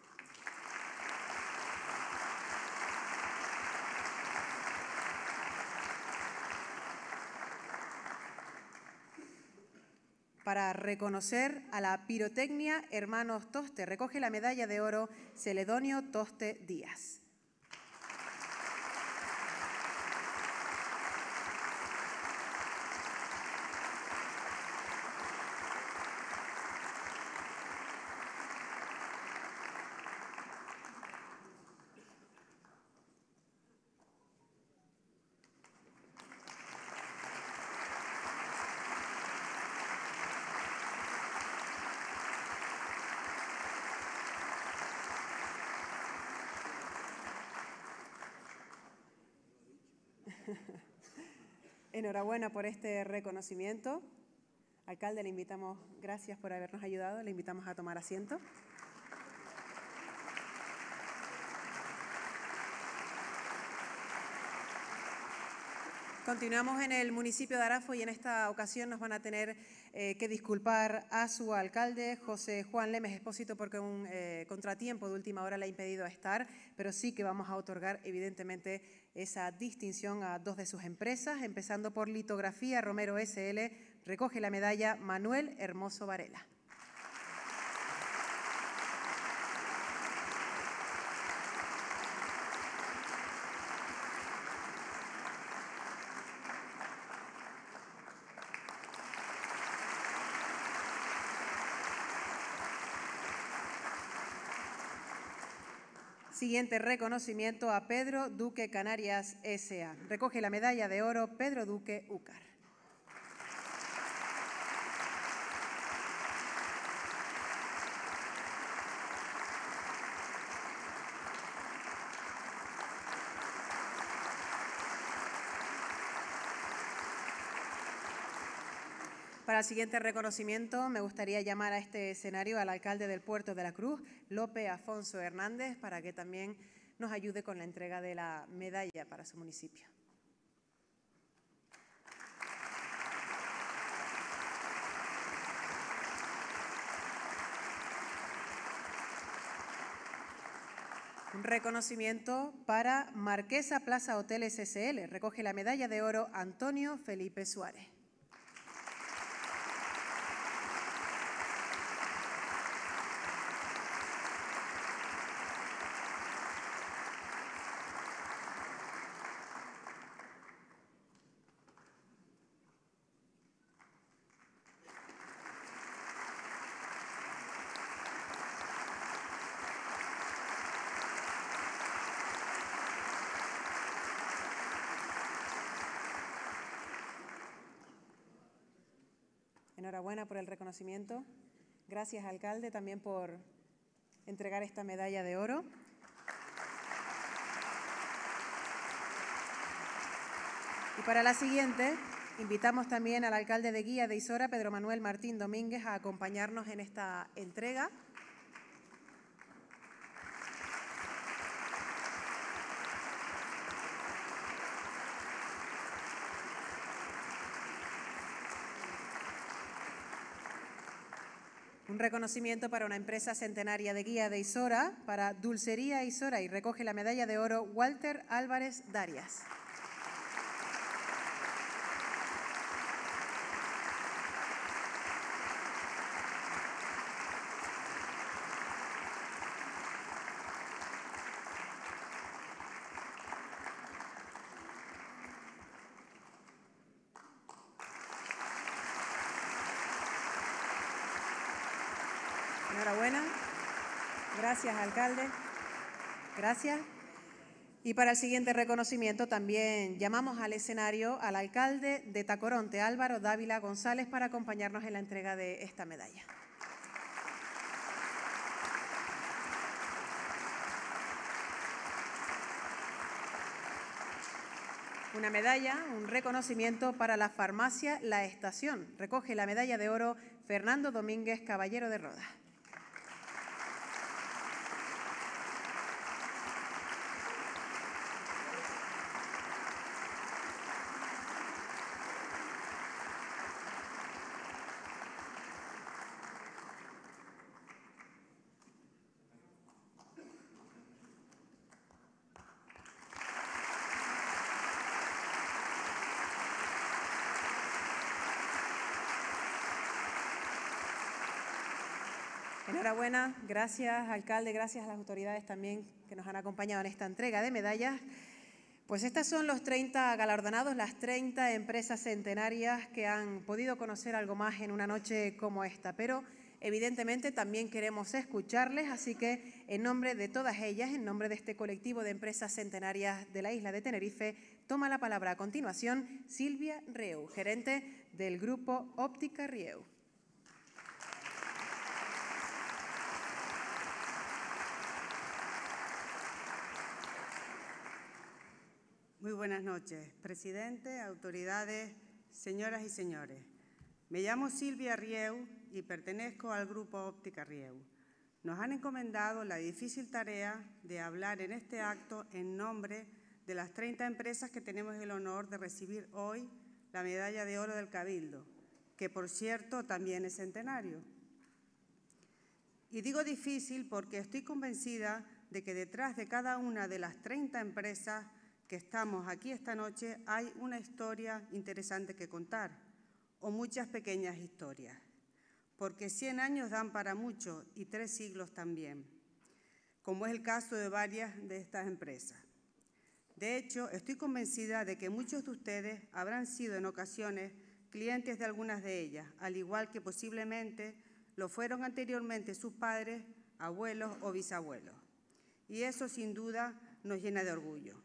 Para reconocer a la pirotecnia Hermanos Toste, recoge la medalla de oro Celedonio Toste Díaz. Enhorabuena por este reconocimiento. Alcalde, le invitamos, gracias por habernos ayudado, le invitamos a tomar asiento. Continuamos en el municipio de Arafo y en esta ocasión nos van a tener que disculpar a su alcalde, José Juan Lemes Expósito, porque un contratiempo de última hora le ha impedido estar, pero sí que vamos a otorgar evidentemente esa distinción a dos de sus empresas, empezando por Litografía Romero SL, recoge la medalla Manuel Hermoso Varela. Siguiente reconocimiento a Pedro Duque Canarias S.A. Recoge la medalla de oro Pedro Duque Úcar. Para el siguiente reconocimiento me gustaría llamar a este escenario al alcalde del Puerto de la Cruz, Lope Afonso Hernández, para que también nos ayude con la entrega de la medalla para su municipio. Un reconocimiento para Marquesa Plaza Hoteles SL. Recoge la medalla de oro Antonio Felipe Suárez. Enhorabuena por el reconocimiento. Gracias, alcalde, también por entregar esta medalla de oro. Y para la siguiente, invitamos también al alcalde de Guía de Isora, Pedro Manuel Martín Domínguez, a acompañarnos en esta entrega. Un reconocimiento para una empresa centenaria de Guía de Isora, para Dulcería Isora, y recoge la medalla de oro Walter Álvarez Darias. Enhorabuena. Gracias, alcalde. Gracias. Y para el siguiente reconocimiento también llamamos al escenario al alcalde de Tacoronte, Álvaro Dávila González, para acompañarnos en la entrega de esta medalla. una medalla, un reconocimiento para la farmacia La Estación. Recoge la medalla de oro Fernando Domínguez, Caballero de Roda. Enhorabuena, gracias alcalde, gracias a las autoridades también que nos han acompañado en esta entrega de medallas. Pues estos son los 30 galardonados, las 30 empresas centenarias que han podido conocer algo más en una noche como esta, pero evidentemente también queremos escucharles, así que en nombre de todas ellas, en nombre de este colectivo de empresas centenarias de la isla de Tenerife, toma la palabra a continuación Silvia Rieu, gerente del grupo Óptica Rieu. Muy buenas noches, presidente, autoridades, señoras y señores. Me llamo Silvia Rieu y pertenezco al Grupo Óptica Rieu. Nos han encomendado la difícil tarea de hablar en este acto en nombre de las 30 empresas que tenemos el honor de recibir hoy la Medalla de Oro del Cabildo, que por cierto también es centenario. Y digo difícil porque estoy convencida de que detrás de cada una de las 30 empresas que estamos aquí esta noche hay una historia interesante que contar, o muchas pequeñas historias, porque 100 años dan para mucho y 3 siglos también, como es el caso de varias de estas empresas. De hecho, estoy convencida de que muchos de ustedes habrán sido en ocasiones clientes de algunas de ellas, al igual que posiblemente lo fueron anteriormente sus padres, abuelos o bisabuelos. Y eso sin duda nos llena de orgullo.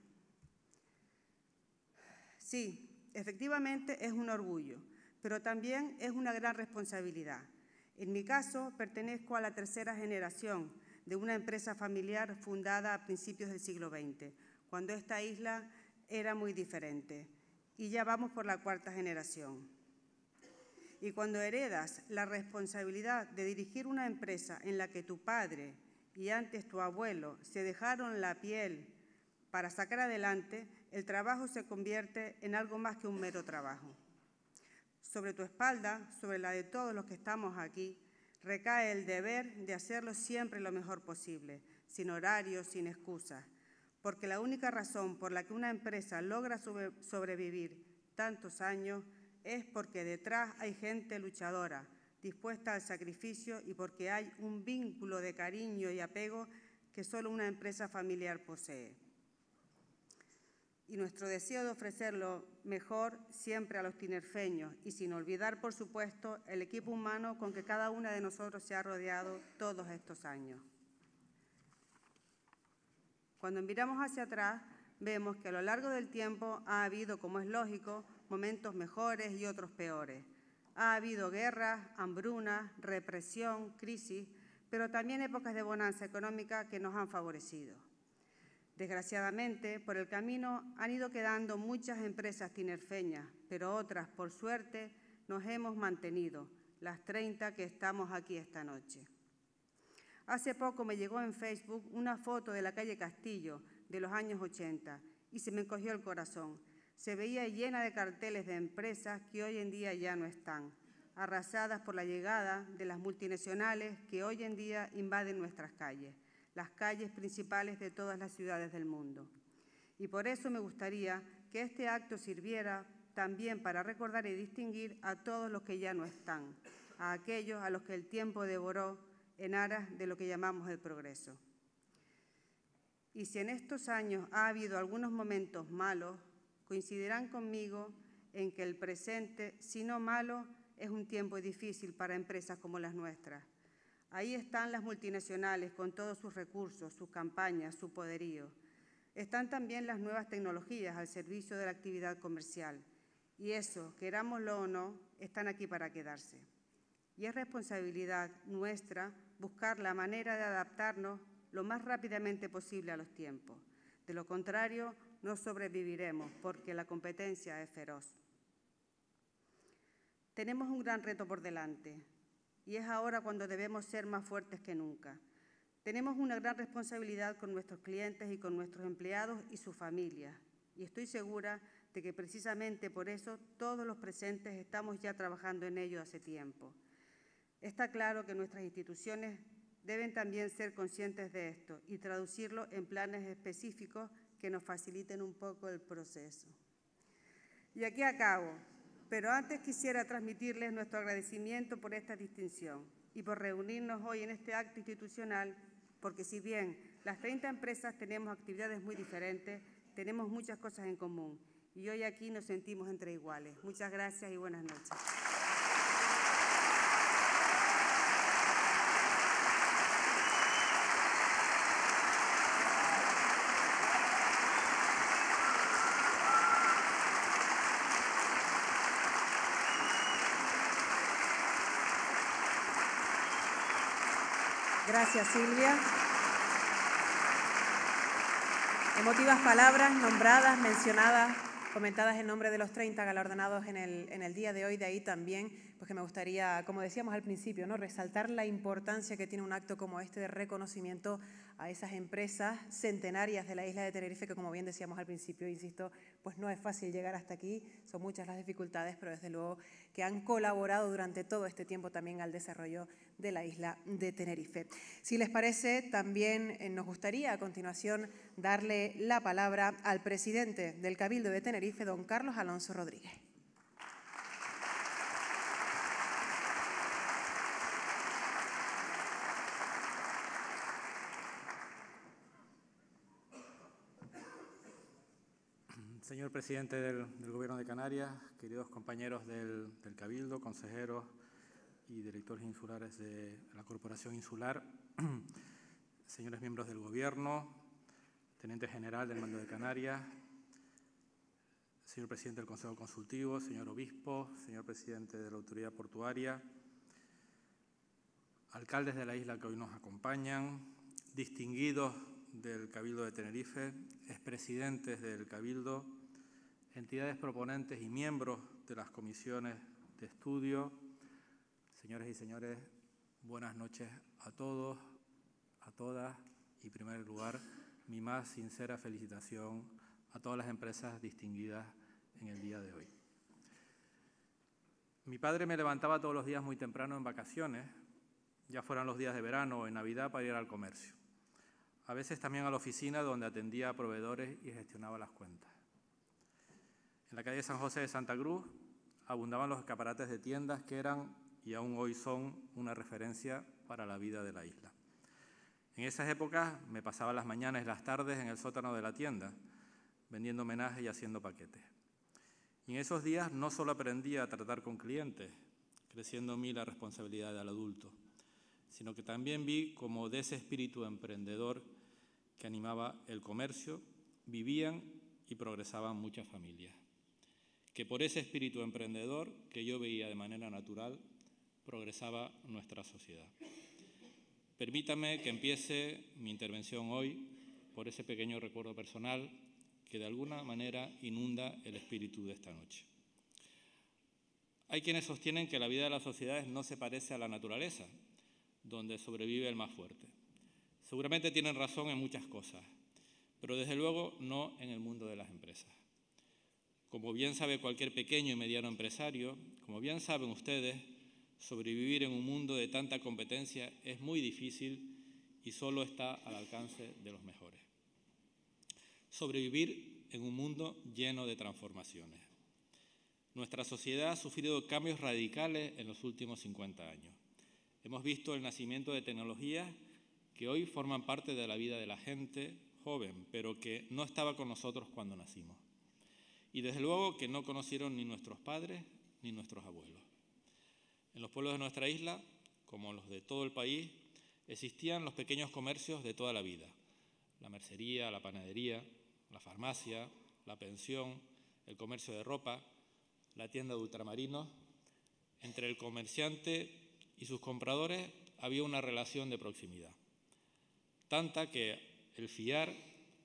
Sí, efectivamente es un orgullo, pero también es una gran responsabilidad. En mi caso, pertenezco a la tercera generación de una empresa familiar fundada a principios del siglo XX, cuando esta isla era muy diferente, y ya vamos por la cuarta generación. Y cuando heredas la responsabilidad de dirigir una empresa en la que tu padre y antes tu abuelo se dejaron la piel para sacar adelante, el trabajo se convierte en algo más que un mero trabajo. Sobre tu espalda, sobre la de todos los que estamos aquí, recae el deber de hacerlo siempre lo mejor posible, sin horarios, sin excusas, porque la única razón por la que una empresa logra sobrevivir tantos años es porque detrás hay gente luchadora, dispuesta al sacrificio y porque hay un vínculo de cariño y apego que solo una empresa familiar posee. Y nuestro deseo de ofrecer lo mejor siempre a los tinerfeños y sin olvidar, por supuesto, el equipo humano con que cada una de nosotros se ha rodeado todos estos años. Cuando miramos hacia atrás, vemos que a lo largo del tiempo ha habido, como es lógico, momentos mejores y otros peores. Ha habido guerras, hambrunas, represión, crisis, pero también épocas de bonanza económica que nos han favorecido. Desgraciadamente, por el camino han ido quedando muchas empresas tinerfeñas, pero otras, por suerte, nos hemos mantenido, las 30 que estamos aquí esta noche. Hace poco me llegó en Facebook una foto de la calle Castillo de los años 80 y se me encogió el corazón. Se veía llena de carteles de empresas que hoy en día ya no están, arrasadas por la llegada de las multinacionales que hoy en día invaden nuestras calles, las calles principales de todas las ciudades del mundo. Y por eso me gustaría que este acto sirviera también para recordar y distinguir a todos los que ya no están, a aquellos a los que el tiempo devoró en aras de lo que llamamos el progreso. Y si en estos años ha habido algunos momentos malos, coincidirán conmigo en que el presente, si no malo, es un tiempo difícil para empresas como las nuestras. Ahí están las multinacionales con todos sus recursos, sus campañas, su poderío. Están también las nuevas tecnologías al servicio de la actividad comercial. Y eso, querámoslo o no, están aquí para quedarse. Y es responsabilidad nuestra buscar la manera de adaptarnos lo más rápidamente posible a los tiempos. De lo contrario, no sobreviviremos porque la competencia es feroz. Tenemos un gran reto por delante y es ahora cuando debemos ser más fuertes que nunca. Tenemos una gran responsabilidad con nuestros clientes y con nuestros empleados y sus familias, y estoy segura de que precisamente por eso todos los presentes estamos ya trabajando en ello hace tiempo. Está claro que nuestras instituciones deben también ser conscientes de esto y traducirlo en planes específicos que nos faciliten un poco el proceso. Y aquí acabo, pero antes quisiera transmitirles nuestro agradecimiento por esta distinción y por reunirnos hoy en este acto institucional, porque si bien las 30 empresas tenemos actividades muy diferentes, tenemos muchas cosas en común y hoy aquí nos sentimos entre iguales. Muchas gracias y buenas noches. Gracias, Silvia. Emotivas palabras nombradas, mencionadas, comentadas en nombre de los 30 galardonados en el día de hoy. De ahí también, pues que me gustaría, como decíamos al principio, ¿no?, resaltar la importancia que tiene un acto como este de reconocimiento a esas empresas centenarias de la isla de Tenerife, que como bien decíamos al principio, insisto, pues no es fácil llegar hasta aquí, son muchas las dificultades, pero desde luego que han colaborado durante todo este tiempo también al desarrollo de la isla de Tenerife. Si les parece, también nos gustaría a continuación darle la palabra al presidente del Cabildo de Tenerife, don Carlos Alonso Rodríguez. Señor presidente del Gobierno de Canarias, queridos compañeros del Cabildo, consejeros y directores insulares de la Corporación Insular, señores miembros del Gobierno, teniente general del Mando de Canarias, señor presidente del Consejo Consultivo, señor obispo, señor presidente de la Autoridad Portuaria, alcaldes de la isla que hoy nos acompañan, distinguidos del Cabildo de Tenerife, expresidentes del Cabildo, entidades proponentes y miembros de las comisiones de estudio, señores y señores, buenas noches a todos, a todas y, en primer lugar, mi más sincera felicitación a todas las empresas distinguidas en el día de hoy. Mi padre me levantaba todos los días muy temprano en vacaciones, ya fueran los días de verano o en Navidad, para ir al comercio. A veces también a la oficina donde atendía a proveedores y gestionaba las cuentas. En la calle San José de Santa Cruz abundaban los escaparates de tiendas que eran y aún hoy son una referencia para la vida de la isla. En esas épocas me pasaba las mañanas y las tardes en el sótano de la tienda, vendiendo homenajes y haciendo paquetes. Y en esos días no solo aprendía a tratar con clientes, creciendo en mí la responsabilidad del adulto, sino que también vi cómo de ese espíritu emprendedor que animaba el comercio, vivían y progresaban muchas familias. Que por ese espíritu emprendedor que yo veía de manera natural, progresaba nuestra sociedad. Permítame que empiece mi intervención hoy por ese pequeño recuerdo personal que de alguna manera inunda el espíritu de esta noche. Hay quienes sostienen que la vida de las sociedades no se parece a la naturaleza, donde sobrevive el más fuerte. Seguramente tienen razón en muchas cosas, pero desde luego no en el mundo de las empresas. Como bien sabe cualquier pequeño y mediano empresario, como bien saben ustedes, sobrevivir en un mundo de tanta competencia es muy difícil y solo está al alcance de los mejores. Sobrevivir en un mundo lleno de transformaciones. Nuestra sociedad ha sufrido cambios radicales en los últimos 50 años. Hemos visto el nacimiento de tecnologías que hoy forman parte de la vida de la gente joven, pero que no estaba con nosotros cuando nacimos. Y desde luego que no conocieron ni nuestros padres ni nuestros abuelos. En los pueblos de nuestra isla, como los de todo el país, existían los pequeños comercios de toda la vida. La mercería, la panadería, la farmacia, la pensión, el comercio de ropa, la tienda de ultramarinos. Entre el comerciante y sus compradores había una relación de proximidad. Tanta que el fiar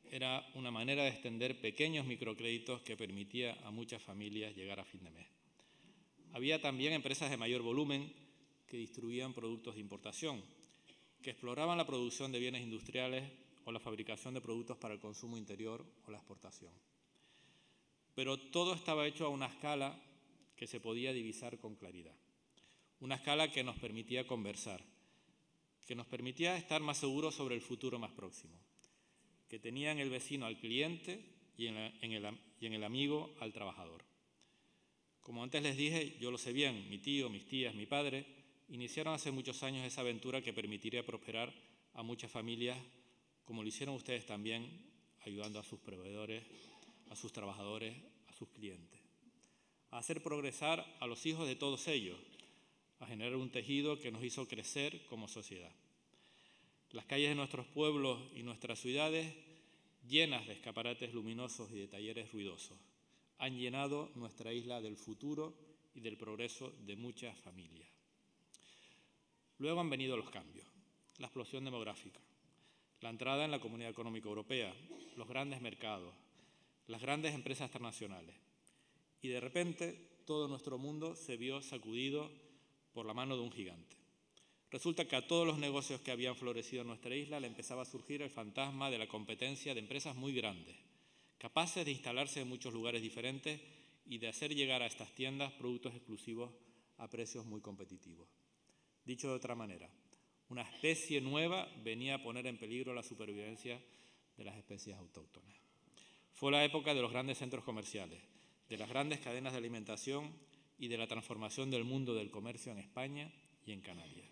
era una manera de extender pequeños microcréditos que permitía a muchas familias llegar a fin de mes. Había también empresas de mayor volumen que distribuían productos de importación, que exploraban la producción de bienes industriales o la fabricación de productos para el consumo interior o la exportación. Pero todo estaba hecho a una escala que se podía divisar con claridad. Una escala que nos permitía conversar, que nos permitía estar más seguros sobre el futuro más próximo, que tenía en el vecino al cliente y en el amigo al trabajador. Como antes les dije, yo lo sé bien, mi tío, mis tías, mi padre, iniciaron hace muchos años esa aventura que permitiría prosperar a muchas familias, como lo hicieron ustedes también, ayudando a sus proveedores, a sus trabajadores, a sus clientes. A hacer progresar a los hijos de todos ellos, a generar un tejido que nos hizo crecer como sociedad. Las calles de nuestros pueblos y nuestras ciudades, llenas de escaparates luminosos y de talleres ruidosos, han llenado nuestra isla del futuro y del progreso de muchas familias. Luego han venido los cambios, la explosión demográfica, la entrada en la Comunidad Económica Europea, los grandes mercados, las grandes empresas transnacionales. Y de repente todo nuestro mundo se vio sacudido por la mano de un gigante. Resulta que a todos los negocios que habían florecido en nuestra isla le empezaba a surgir el fantasma de la competencia de empresas muy grandes, capaces de instalarse en muchos lugares diferentes y de hacer llegar a estas tiendas productos exclusivos a precios muy competitivos. Dicho de otra manera, una especie nueva venía a poner en peligro la supervivencia de las especies autóctonas. Fue la época de los grandes centros comerciales, de las grandes cadenas de alimentación y de la transformación del mundo del comercio en España y en Canarias.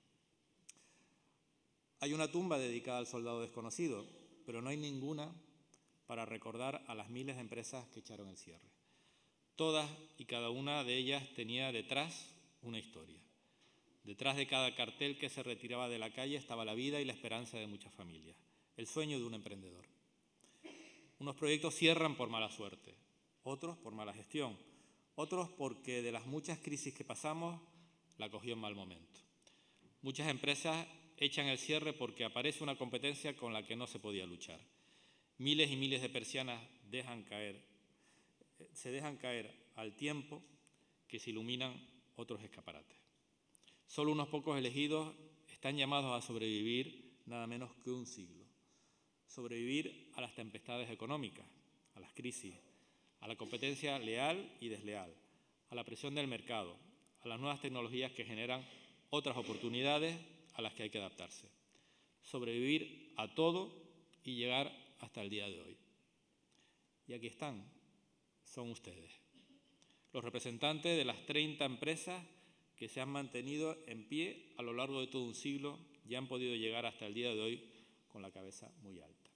Hay una tumba dedicada al soldado desconocido, pero no hay ninguna para recordar a las miles de empresas que echaron el cierre. Todas y cada una de ellas tenía detrás una historia. Detrás de cada cartel que se retiraba de la calle estaba la vida y la esperanza de muchas familias, el sueño de un emprendedor. Unos proyectos cierran por mala suerte, otros por mala gestión, otros porque de las muchas crisis que pasamos la cogió en mal momento. Muchas empresas echan el cierre porque aparece una competencia con la que no se podía luchar. Miles y miles de persianas se dejan caer al tiempo que se iluminan otros escaparates. Solo unos pocos elegidos están llamados a sobrevivir nada menos que un siglo. Sobrevivir a las tempestades económicas, a las crisis, a la competencia leal y desleal, a la presión del mercado, a las nuevas tecnologías que generan otras oportunidades a las que hay que adaptarse. Sobrevivir a todo y llegar hasta el día de hoy. Y aquí están, son ustedes, los representantes de las 30 empresas que se han mantenido en pie a lo largo de todo un siglo y han podido llegar hasta el día de hoy con la cabeza muy alta.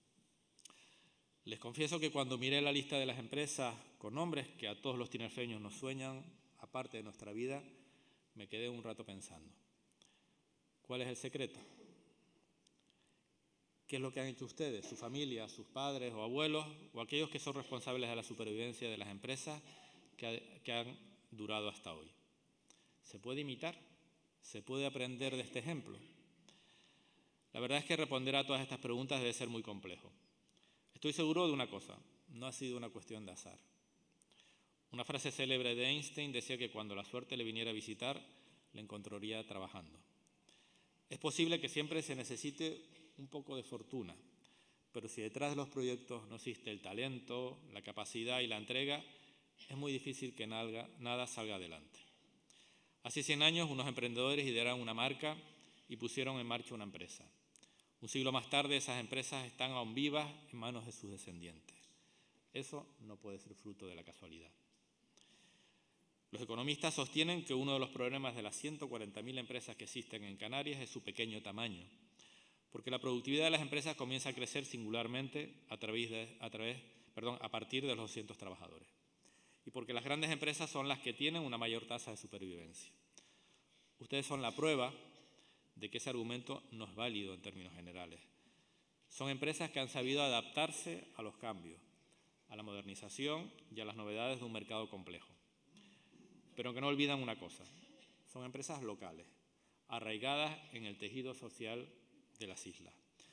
Les confieso que cuando miré la lista de las empresas con nombres que a todos los tinerfeños nos sueñan, aparte de nuestra vida, me quedé un rato pensando. ¿Cuál es el secreto? ¿Qué es lo que han hecho ustedes, su familia, sus padres o abuelos o aquellos que son responsables de la supervivencia de las empresas que han durado hasta hoy? ¿Se puede imitar? ¿Se puede aprender de este ejemplo? La verdad es que responder a todas estas preguntas debe ser muy complejo. Estoy seguro de una cosa, no ha sido una cuestión de azar. Una frase célebre de Einstein decía que cuando la suerte le viniera a visitar, le encontraría trabajando. Es posible que siempre se necesite un poco de fortuna, pero si detrás de los proyectos no existe el talento, la capacidad y la entrega, es muy difícil que nada salga adelante. Hace 100 años, unos emprendedores idearon una marca y pusieron en marcha una empresa. Un siglo más tarde, esas empresas están aún vivas en manos de sus descendientes. Eso no puede ser fruto de la casualidad. Los economistas sostienen que uno de los problemas de las 140.000 empresas que existen en Canarias es su pequeño tamaño, porque la productividad de las empresas comienza a crecer singularmente a partir de los 200 trabajadores. Y porque las grandes empresas son las que tienen una mayor tasa de supervivencia. Ustedes son la prueba de que ese argumento no es válido en términos generales. Son empresas que han sabido adaptarse a los cambios, a la modernización y a las novedades de un mercado complejo. Pero que no olvidan una cosa, son empresas locales, arraigadas en el tejido social de las islas.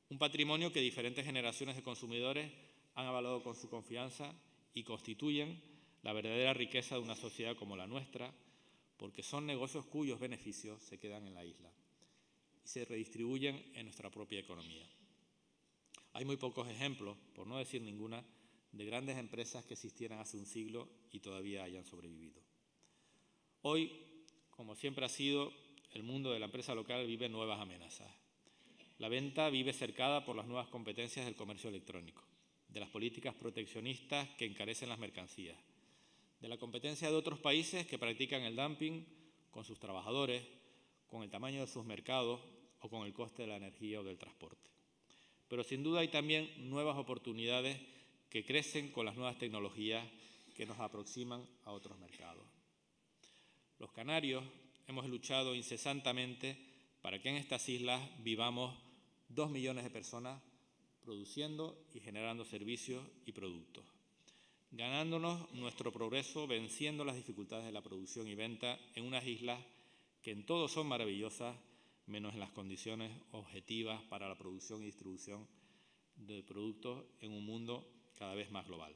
Un patrimonio que diferentes generaciones de consumidores han avalado con su confianza y constituyen la verdadera riqueza de una sociedad como la nuestra, porque son negocios cuyos beneficios se quedan en la isla y se redistribuyen en nuestra propia economía. Hay muy pocos ejemplos, por no decir ninguna, de grandes empresas que existieran hace un siglo y todavía hayan sobrevivido. Hoy, como siempre ha sido, el mundo de la empresa local vive nuevas amenazas. La venta vive cercada por las nuevas competencias del comercio electrónico, de las políticas proteccionistas que encarecen las mercancías, de la competencia de otros países que practican el dumping con sus trabajadores, con el tamaño de sus mercados o con el coste de la energía o del transporte. Pero sin duda hay también nuevas oportunidades que crecen con las nuevas tecnologías que nos aproximan a otros mercados. Los canarios hemos luchado incesantemente para que en estas islas vivamos 2 millones de personas produciendo y generando servicios y productos, ganándonos nuestro progreso venciendo las dificultades de la producción y venta en unas islas que en todo son maravillosas, menos en las condiciones objetivas para la producción y distribución de productos en un mundo cada vez más global.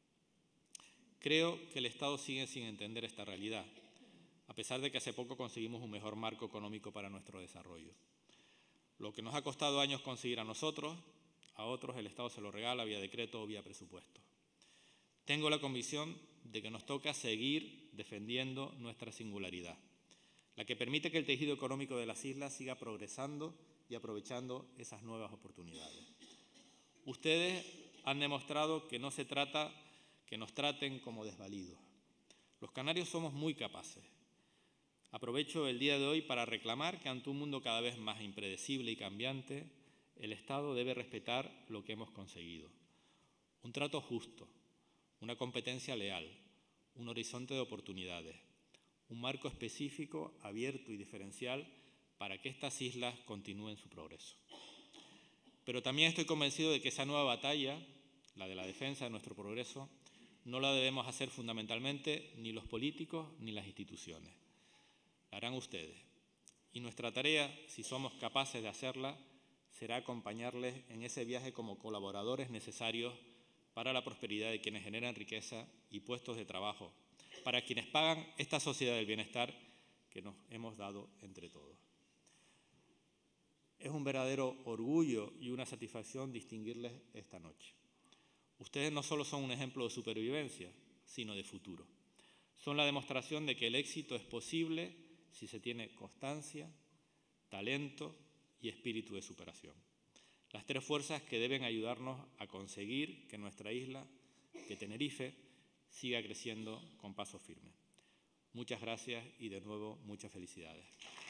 Creo que el Estado sigue sin entender esta realidad, a pesar de que hace poco conseguimos un mejor marco económico para nuestro desarrollo. Lo que nos ha costado años conseguir a nosotros, a otros el Estado se lo regala vía decreto o vía presupuesto. Tengo la convicción de que nos toca seguir defendiendo nuestra singularidad, la que permite que el tejido económico de las islas siga progresando y aprovechando esas nuevas oportunidades. Ustedes han demostrado que no se trata que nos traten como desvalidos. Los canarios somos muy capaces. Aprovecho el día de hoy para reclamar que ante un mundo cada vez más impredecible y cambiante, el Estado debe respetar lo que hemos conseguido. Un trato justo, una competencia leal, un horizonte de oportunidades, un marco específico, abierto y diferencial para que estas islas continúen su progreso. Pero también estoy convencido de que esa nueva batalla, la de la defensa de nuestro progreso, no la debemos hacer fundamentalmente ni los políticos ni las instituciones. La harán ustedes. Y nuestra tarea, si somos capaces de hacerla, será acompañarles en ese viaje como colaboradores necesarios para la prosperidad de quienes generan riqueza y puestos de trabajo, para quienes pagan esta sociedad del bienestar que nos hemos dado entre todos. Es un verdadero orgullo y una satisfacción distinguirles esta noche. Ustedes no solo son un ejemplo de supervivencia, sino de futuro. Son la demostración de que el éxito es posible si se tiene constancia, talento y espíritu de superación. Las tres fuerzas que deben ayudarnos a conseguir que nuestra isla, que Tenerife, siga creciendo con paso firme. Muchas gracias y de nuevo muchas felicidades.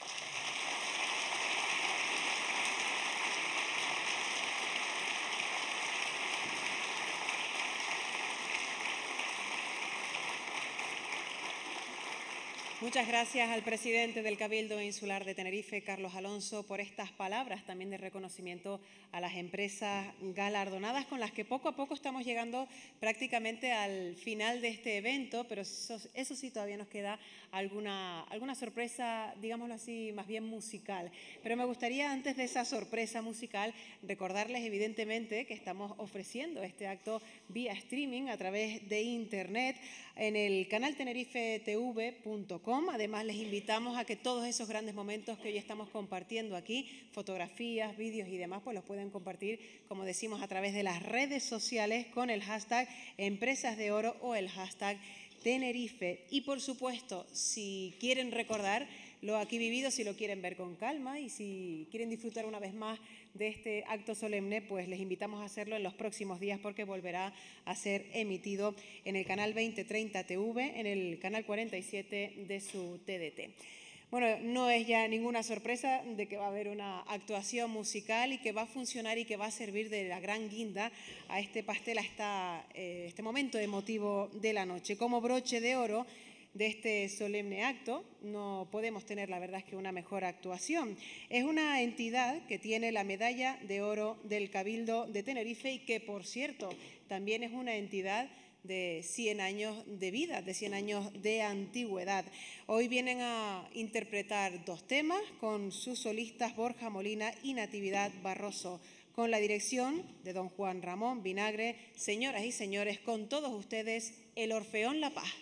Muchas gracias al presidente del Cabildo Insular de Tenerife, Carlos Alonso, por estas palabras también de reconocimiento a las empresas galardonadas con las que poco a poco estamos llegando prácticamente al final de este evento, pero eso sí todavía nos queda alguna sorpresa, digámoslo así, más bien musical. Pero me gustaría, antes de esa sorpresa musical, recordarles evidentemente que estamos ofreciendo este acto vía streaming a través de Internet en el canal tenerifetv.com. Además, les invitamos a que todos esos grandes momentos que hoy estamos compartiendo aquí, fotografías, vídeos y demás, pues los pueden compartir, como decimos, a través de las redes sociales con el hashtag Empresas de Oro o el hashtag Tenerife. Y, por supuesto, si quieren recordar lo aquí vivido, si lo quieren ver con calma y si quieren disfrutar una vez más de este acto solemne, pues les invitamos a hacerlo en los próximos días porque volverá a ser emitido en el canal 2030 TV, en el canal 47 de su TDT. Bueno, no es ya ninguna sorpresa de que va a haber una actuación musical y que va a funcionar y que va a servir de la gran guinda a este pastel, a este momento emotivo de la noche. Como broche de oro de este solemne acto, no podemos tener, la verdad, es que una mejor actuación. Es una entidad que tiene la medalla de oro del Cabildo de Tenerife y que, por cierto, también es una entidad de 100 años de vida, de 100 años de antigüedad. Hoy vienen a interpretar dos temas con sus solistas Borja Molina y Natividad Barroso. Con la dirección de don Juan Ramón Vinagre, señoras y señores, con todos ustedes, el Orfeón La Paz.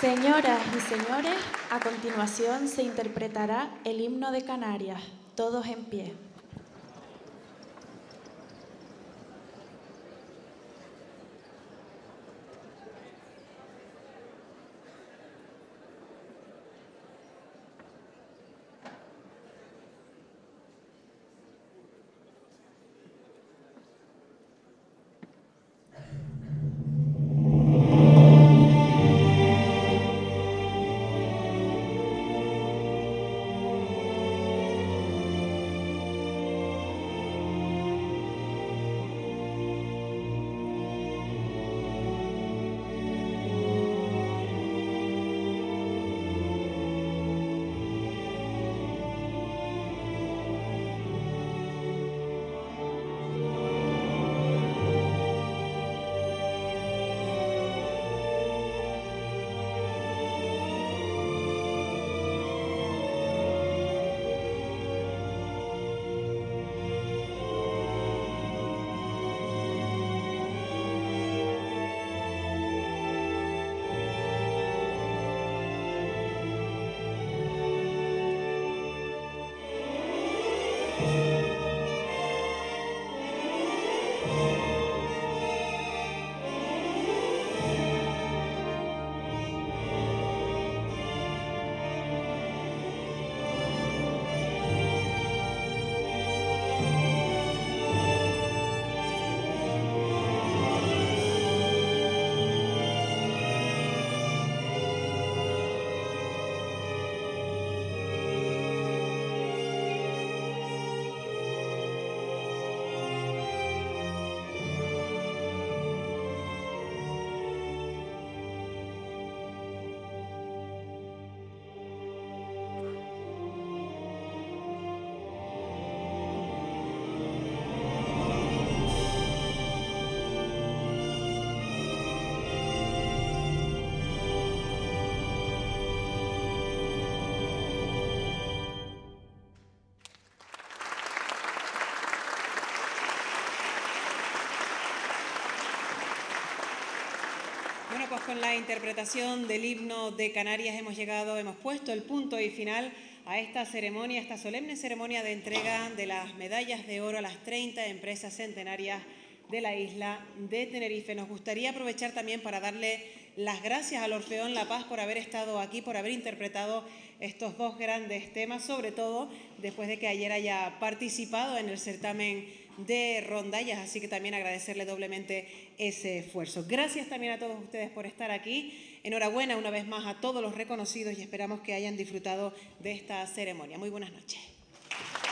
Señoras y señores, a continuación se interpretará el himno de Canarias. Todos en pie. Bueno, pues con la interpretación del himno de Canarias hemos puesto el punto y final a esta ceremonia, esta solemne ceremonia de entrega de las medallas de oro a las 30 empresas centenarias de la isla de Tenerife. Nos gustaría aprovechar también para darle las gracias al Orfeón La Paz por haber estado aquí, por haber interpretado estos dos grandes temas, sobre todo después de que ayer haya participado en el certamen de rondallas, así que también agradecerle doblemente ese esfuerzo. Gracias también a todos ustedes por estar aquí. Enhorabuena una vez más a todos los reconocidos y esperamos que hayan disfrutado de esta ceremonia. Muy buenas noches.